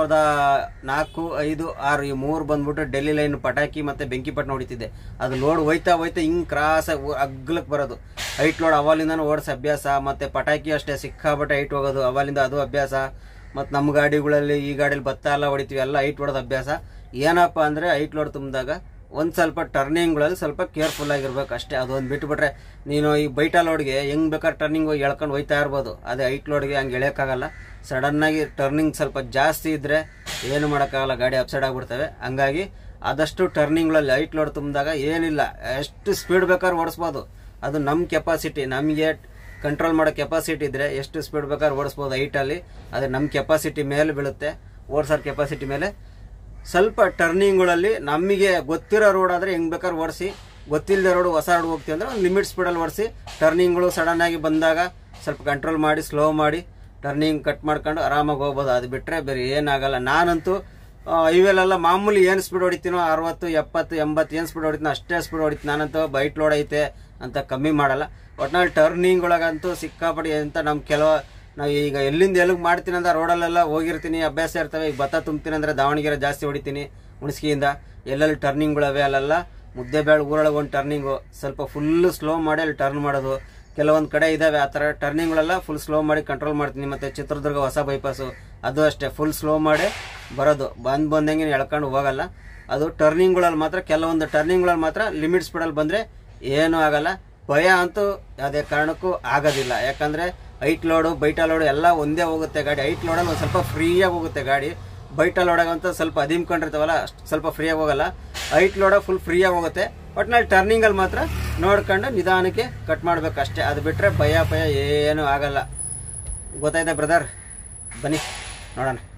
2004, 5, 6 ಈ 3 ಬಂದ್ಬಿಟ್ಟು ಡೆಲ್ಲಿ ಲೈನ್ ಪಟಾಕಿ ಮತ್ತು ಬೆಂಕಿಪಟ್ಟಣ ಹೊಡಿತಿದ್ದೆ. ಅದು ಲೋಡ್ ಹೋಯ್ತಾ ಹಿಂಗೆ ಕ್ರಾಸಾಗಿ ಅಗ್ಲಕ್ಕೆ ಬರೋದು. ಹೈಟ್ ಲೋಡ್ ಅವಾಲಿಂದನೂ ಓಡಿಸೋ ಅಭ್ಯಾಸ. ಮತ್ತು ಪಟಾಕಿ ಅಷ್ಟೇ ಸಿಕ್ಕಾಪಟ್ಟೆ ಹೈಟ್ ಹೋಗೋದು ಅವಾಲಿಂದ, ಅದು ಅಭ್ಯಾಸ. ಮತ್ತು ನಮ್ಮ ಗಾಡಿಗಳಲ್ಲಿ ಈ ಗಾಡೀಲಿ ಭತ್ತ ಎಲ್ಲ ಹೊಡಿತೀವಿ, ಎಲ್ಲ ಹೈಟ್ ಹೊಡೋದು ಅಭ್ಯಾಸ. ಏನಪ್ಪ ಅಂದರೆ ಹೈಟ್ ಲೋಡ್ ತುಂಬಿದಾಗ ಒಂದು ಸ್ವಲ್ಪ ಟರ್ನಿಂಗ್ಗಳಲ್ಲಿ ಸ್ವಲ್ಪ ಕೇರ್ಫುಲ್ ಆಗಿರ್ಬೇಕು ಅಷ್ಟೇ. ಅದೊಂದು ಬಿಟ್ಟುಬಿಟ್ರೆ ನೀನು ಈ ಬೈಟಾ ಲೋಡ್ಗೆ ಹೆಂಗೆ ಬೇಕಾದ್ರೆ ಟರ್ನಿಂಗ್ ಹೋಗಿ ಎಳ್ಕೊಂಡು ಹೋಯ್ತಾ ಇರ್ಬೋದು. ಅದೇ ಹೈಟ್ ಲೋಡ್ಗೆ ಹಂಗೆ ಎಳೆಯೋಕ್ಕಾಗಲ್ಲ. ಸಡನ್ನಾಗಿ ಟರ್ನಿಂಗ್ ಸ್ವಲ್ಪ ಜಾಸ್ತಿ ಇದ್ದರೆ ಏನು ಮಾಡೋಕ್ಕಾಗಲ್ಲ, ಗಾಡಿ ಅಪ್ಸೈಡ್ ಆಗಿಬಿಡ್ತವೆ. ಹಂಗಾಗಿ ಆದಷ್ಟು ಟರ್ನಿಂಗ್ಗಳಲ್ಲಿ ಹೈಟ್ ಲೋಡ್ ತುಂಬಿದಾಗ ಏನಿಲ್ಲ, ಎಷ್ಟು ಸ್ಪೀಡ್ ಬೇಕಾದ್ರೆ ಓಡಿಸ್ಬೋದು. ಅದು ನಮ್ಮ ಕೆಪಾಸಿಟಿ, ನಮಗೆ ಕಂಟ್ರೋಲ್ ಮಾಡೋ ಕೆಪಾಸಿಟಿ ಇದ್ದರೆ ಎಷ್ಟು ಸ್ಪೀಡ್ ಬೇಕಾದ್ರೆ ಓಡಿಸ್ಬೋದು ಹೈಟಲ್ಲಿ. ಅದು ನಮ್ಮ ಕೆಪಾಸಿಟಿ ಮೇಲೆ ಬೀಳುತ್ತೆ, ಓಡಿಸೋ ಕೆಪಾಸಿಟಿ ಮೇಲೆ. ಸ್ವಲ್ಪ ಟರ್ನಿಂಗ್ಗಳಲ್ಲಿ ನಮಗೆ ಗೊತ್ತಿರೋ ರೋಡ್ ಆದರೆ ಹೆಂಗೆ ಬೇಕಾದ್ರೆ ಓಡಿಸಿ, ಗೊತ್ತಿಲ್ಲದೆ ರೋಡ್ ಹೊಸ ರೋಡ್ ಹೋಗ್ತೀವಿ ಅಂದರೆ ಒಂದು ಲಿಮಿಟ್ ಸ್ಪೀಡಲ್ಲಿ ಓಡಿಸಿ. ಟರ್ನಿಂಗ್ಗಳು ಸಡನ್ನಾಗಿ ಬಂದಾಗ ಸ್ವಲ್ಪ ಕಂಟ್ರೋಲ್ ಮಾಡಿ ಸ್ಲೋ ಮಾಡಿ ಟರ್ನಿಂಗ್ ಕಟ್ ಮಾಡ್ಕೊಂಡು ಆರಾಮಾಗಿ ಹೋಗ್ಬೋದು. ಅದು ಬಿಟ್ಟರೆ ಬೇರೆ ಏನಾಗಲ್ಲ. ನಾನಂತೂ ಇವೆಲ್ಲ ಮಾಮೂಲಿ ಏನು ಸ್ಪೀಡ್ ಹೊಡಿತೀನೋ 60, 70, 80 ಏನು ಸ್ಪೀಡ್ ಹೊಡಿತೀನೋ ಅಷ್ಟೇ ಸ್ಪೀಡ್ ಹೊಡಿತೀನಿ. ನಾನಂತೂ ಬೈಟ್ ಲೋಡ್ ಐತೆ ಅಂತ ಕಮ್ಮಿ ಮಾಡಲ್ಲ. ಒಟ್ನಲ್ಲಿ ಟರ್ನಿಂಗ್ ಒಳಗಂತೂ ಸಿಕ್ಕಾಪಡಿ ಅಂತ ನಾವು ಈಗ ಎಲ್ಲಿಂದ ಎಲ್ಲಿಗೆ ಮಾಡ್ತೀನಿ ಅಂದ್ರೆ ರೋಡಲ್ಲೆಲ್ಲ ಹೋಗಿರ್ತೀನಿ, ಅಭ್ಯಾಸ ಇರ್ತವೆ. ಈಗ ಭತ್ತ ತುಂಬ್ತೀನಿ ಅಂದರೆ ದಾವಣಗೆರೆ ಜಾಸ್ತಿ ಹೊಡಿತೀನಿ, ಹುಣಸ್ಗಿಯಿಂದ. ಎಲ್ಲೆಲ್ಲಿ ಟರ್ನಿಂಗ್ಗಳವೆ ಅಲ್ಲೆಲ್ಲ ಮುದ್ದೆಬೇಳೆ ಊರೊಳಗೆ ಒಂದು ಟರ್ನಿಂಗು ಸ್ವಲ್ಪ ಫುಲ್ಲು ಸ್ಲೋ ಮಾಡಿ ಅಲ್ಲಿ ಟರ್ನ್ ಮಾಡೋದು. ಕೆಲವೊಂದು ಕಡೆ ಇದ್ದಾವೆ ಆ ಥರ ಟರ್ನಿಂಗ್ಗಳೆಲ್ಲ ಫುಲ್ ಸ್ಲೋ ಮಾಡಿ ಕಂಟ್ರೋಲ್ ಮಾಡ್ತೀನಿ. ಮತ್ತು ಚಿತ್ರದುರ್ಗ ಹೊಸ ಬೈಪಾಸು ಅದು ಅಷ್ಟೇ ಫುಲ್ ಸ್ಲೋ ಮಾಡಿ ಬರೋದು, ಬಂದಂಗೆ ಎಳ್ಕೊಂಡು ಹೋಗಲ್ಲ. ಅದು ಟರ್ನಿಂಗ್ಗಳಲ್ಲಿ ಮಾತ್ರ, ಕೆಲವೊಂದು ಟರ್ನಿಂಗ್ಗಳಲ್ಲಿ ಮಾತ್ರ ಲಿಮಿಟ್ ಸ್ಪೀಡಲ್ಲಿ ಬಂದರೆ ಏನೂ ಆಗಲ್ಲ. ಭಯ ಅಂತೂ ಯಾವುದೇ ಕಾರಣಕ್ಕೂ ಆಗೋದಿಲ್ಲ. ಯಾಕಂದರೆ ಹೈಟ್ ಲೋಡು ಬೈಟ ಲೋಡು ಎಲ್ಲ ಒಂದೇ ಹೋಗುತ್ತೆ ಗಾಡಿ. ಹೈಟ್ ಲೋಡಲ್ಲಿ ಒಂದು ಸ್ವಲ್ಪ ಫ್ರೀಯಾಗಿ ಹೋಗುತ್ತೆ ಗಾಡಿ. ಬೈಟ ಲೋಡಾಗಂತೂ ಸ್ವಲ್ಪ ಅದಿಮ್ಕೊಂಡಿರ್ತಾವಲ್ಲ ಅಷ್ಟು ಸ್ವಲ್ಪ ಫ್ರೀಯಾಗಿ ಹೋಗಲ್ಲ. ಹೈಟ್ ಲೋಡ ಫುಲ್ ಫ್ರೀಯಾಗಿ ಹೋಗುತ್ತೆ. ಒಟ್ಟಿನಲ್ಲಿ ಟರ್ನಿಂಗಲ್ಲಿ ಮಾತ್ರ ನೋಡ್ಕೊಂಡು ನಿಧಾನಕ್ಕೆ ಕಟ್ ಮಾಡಬೇಕು ಅಷ್ಟೇ. ಅದು ಬಿಟ್ಟರೆ ಭಯ ಏನೂ ಆಗಲ್ಲ. ಗೊತ್ತಾಯ್ತಾ ಬ್ರದರ್? ಬನ್ನಿ ನೋಡೋಣ.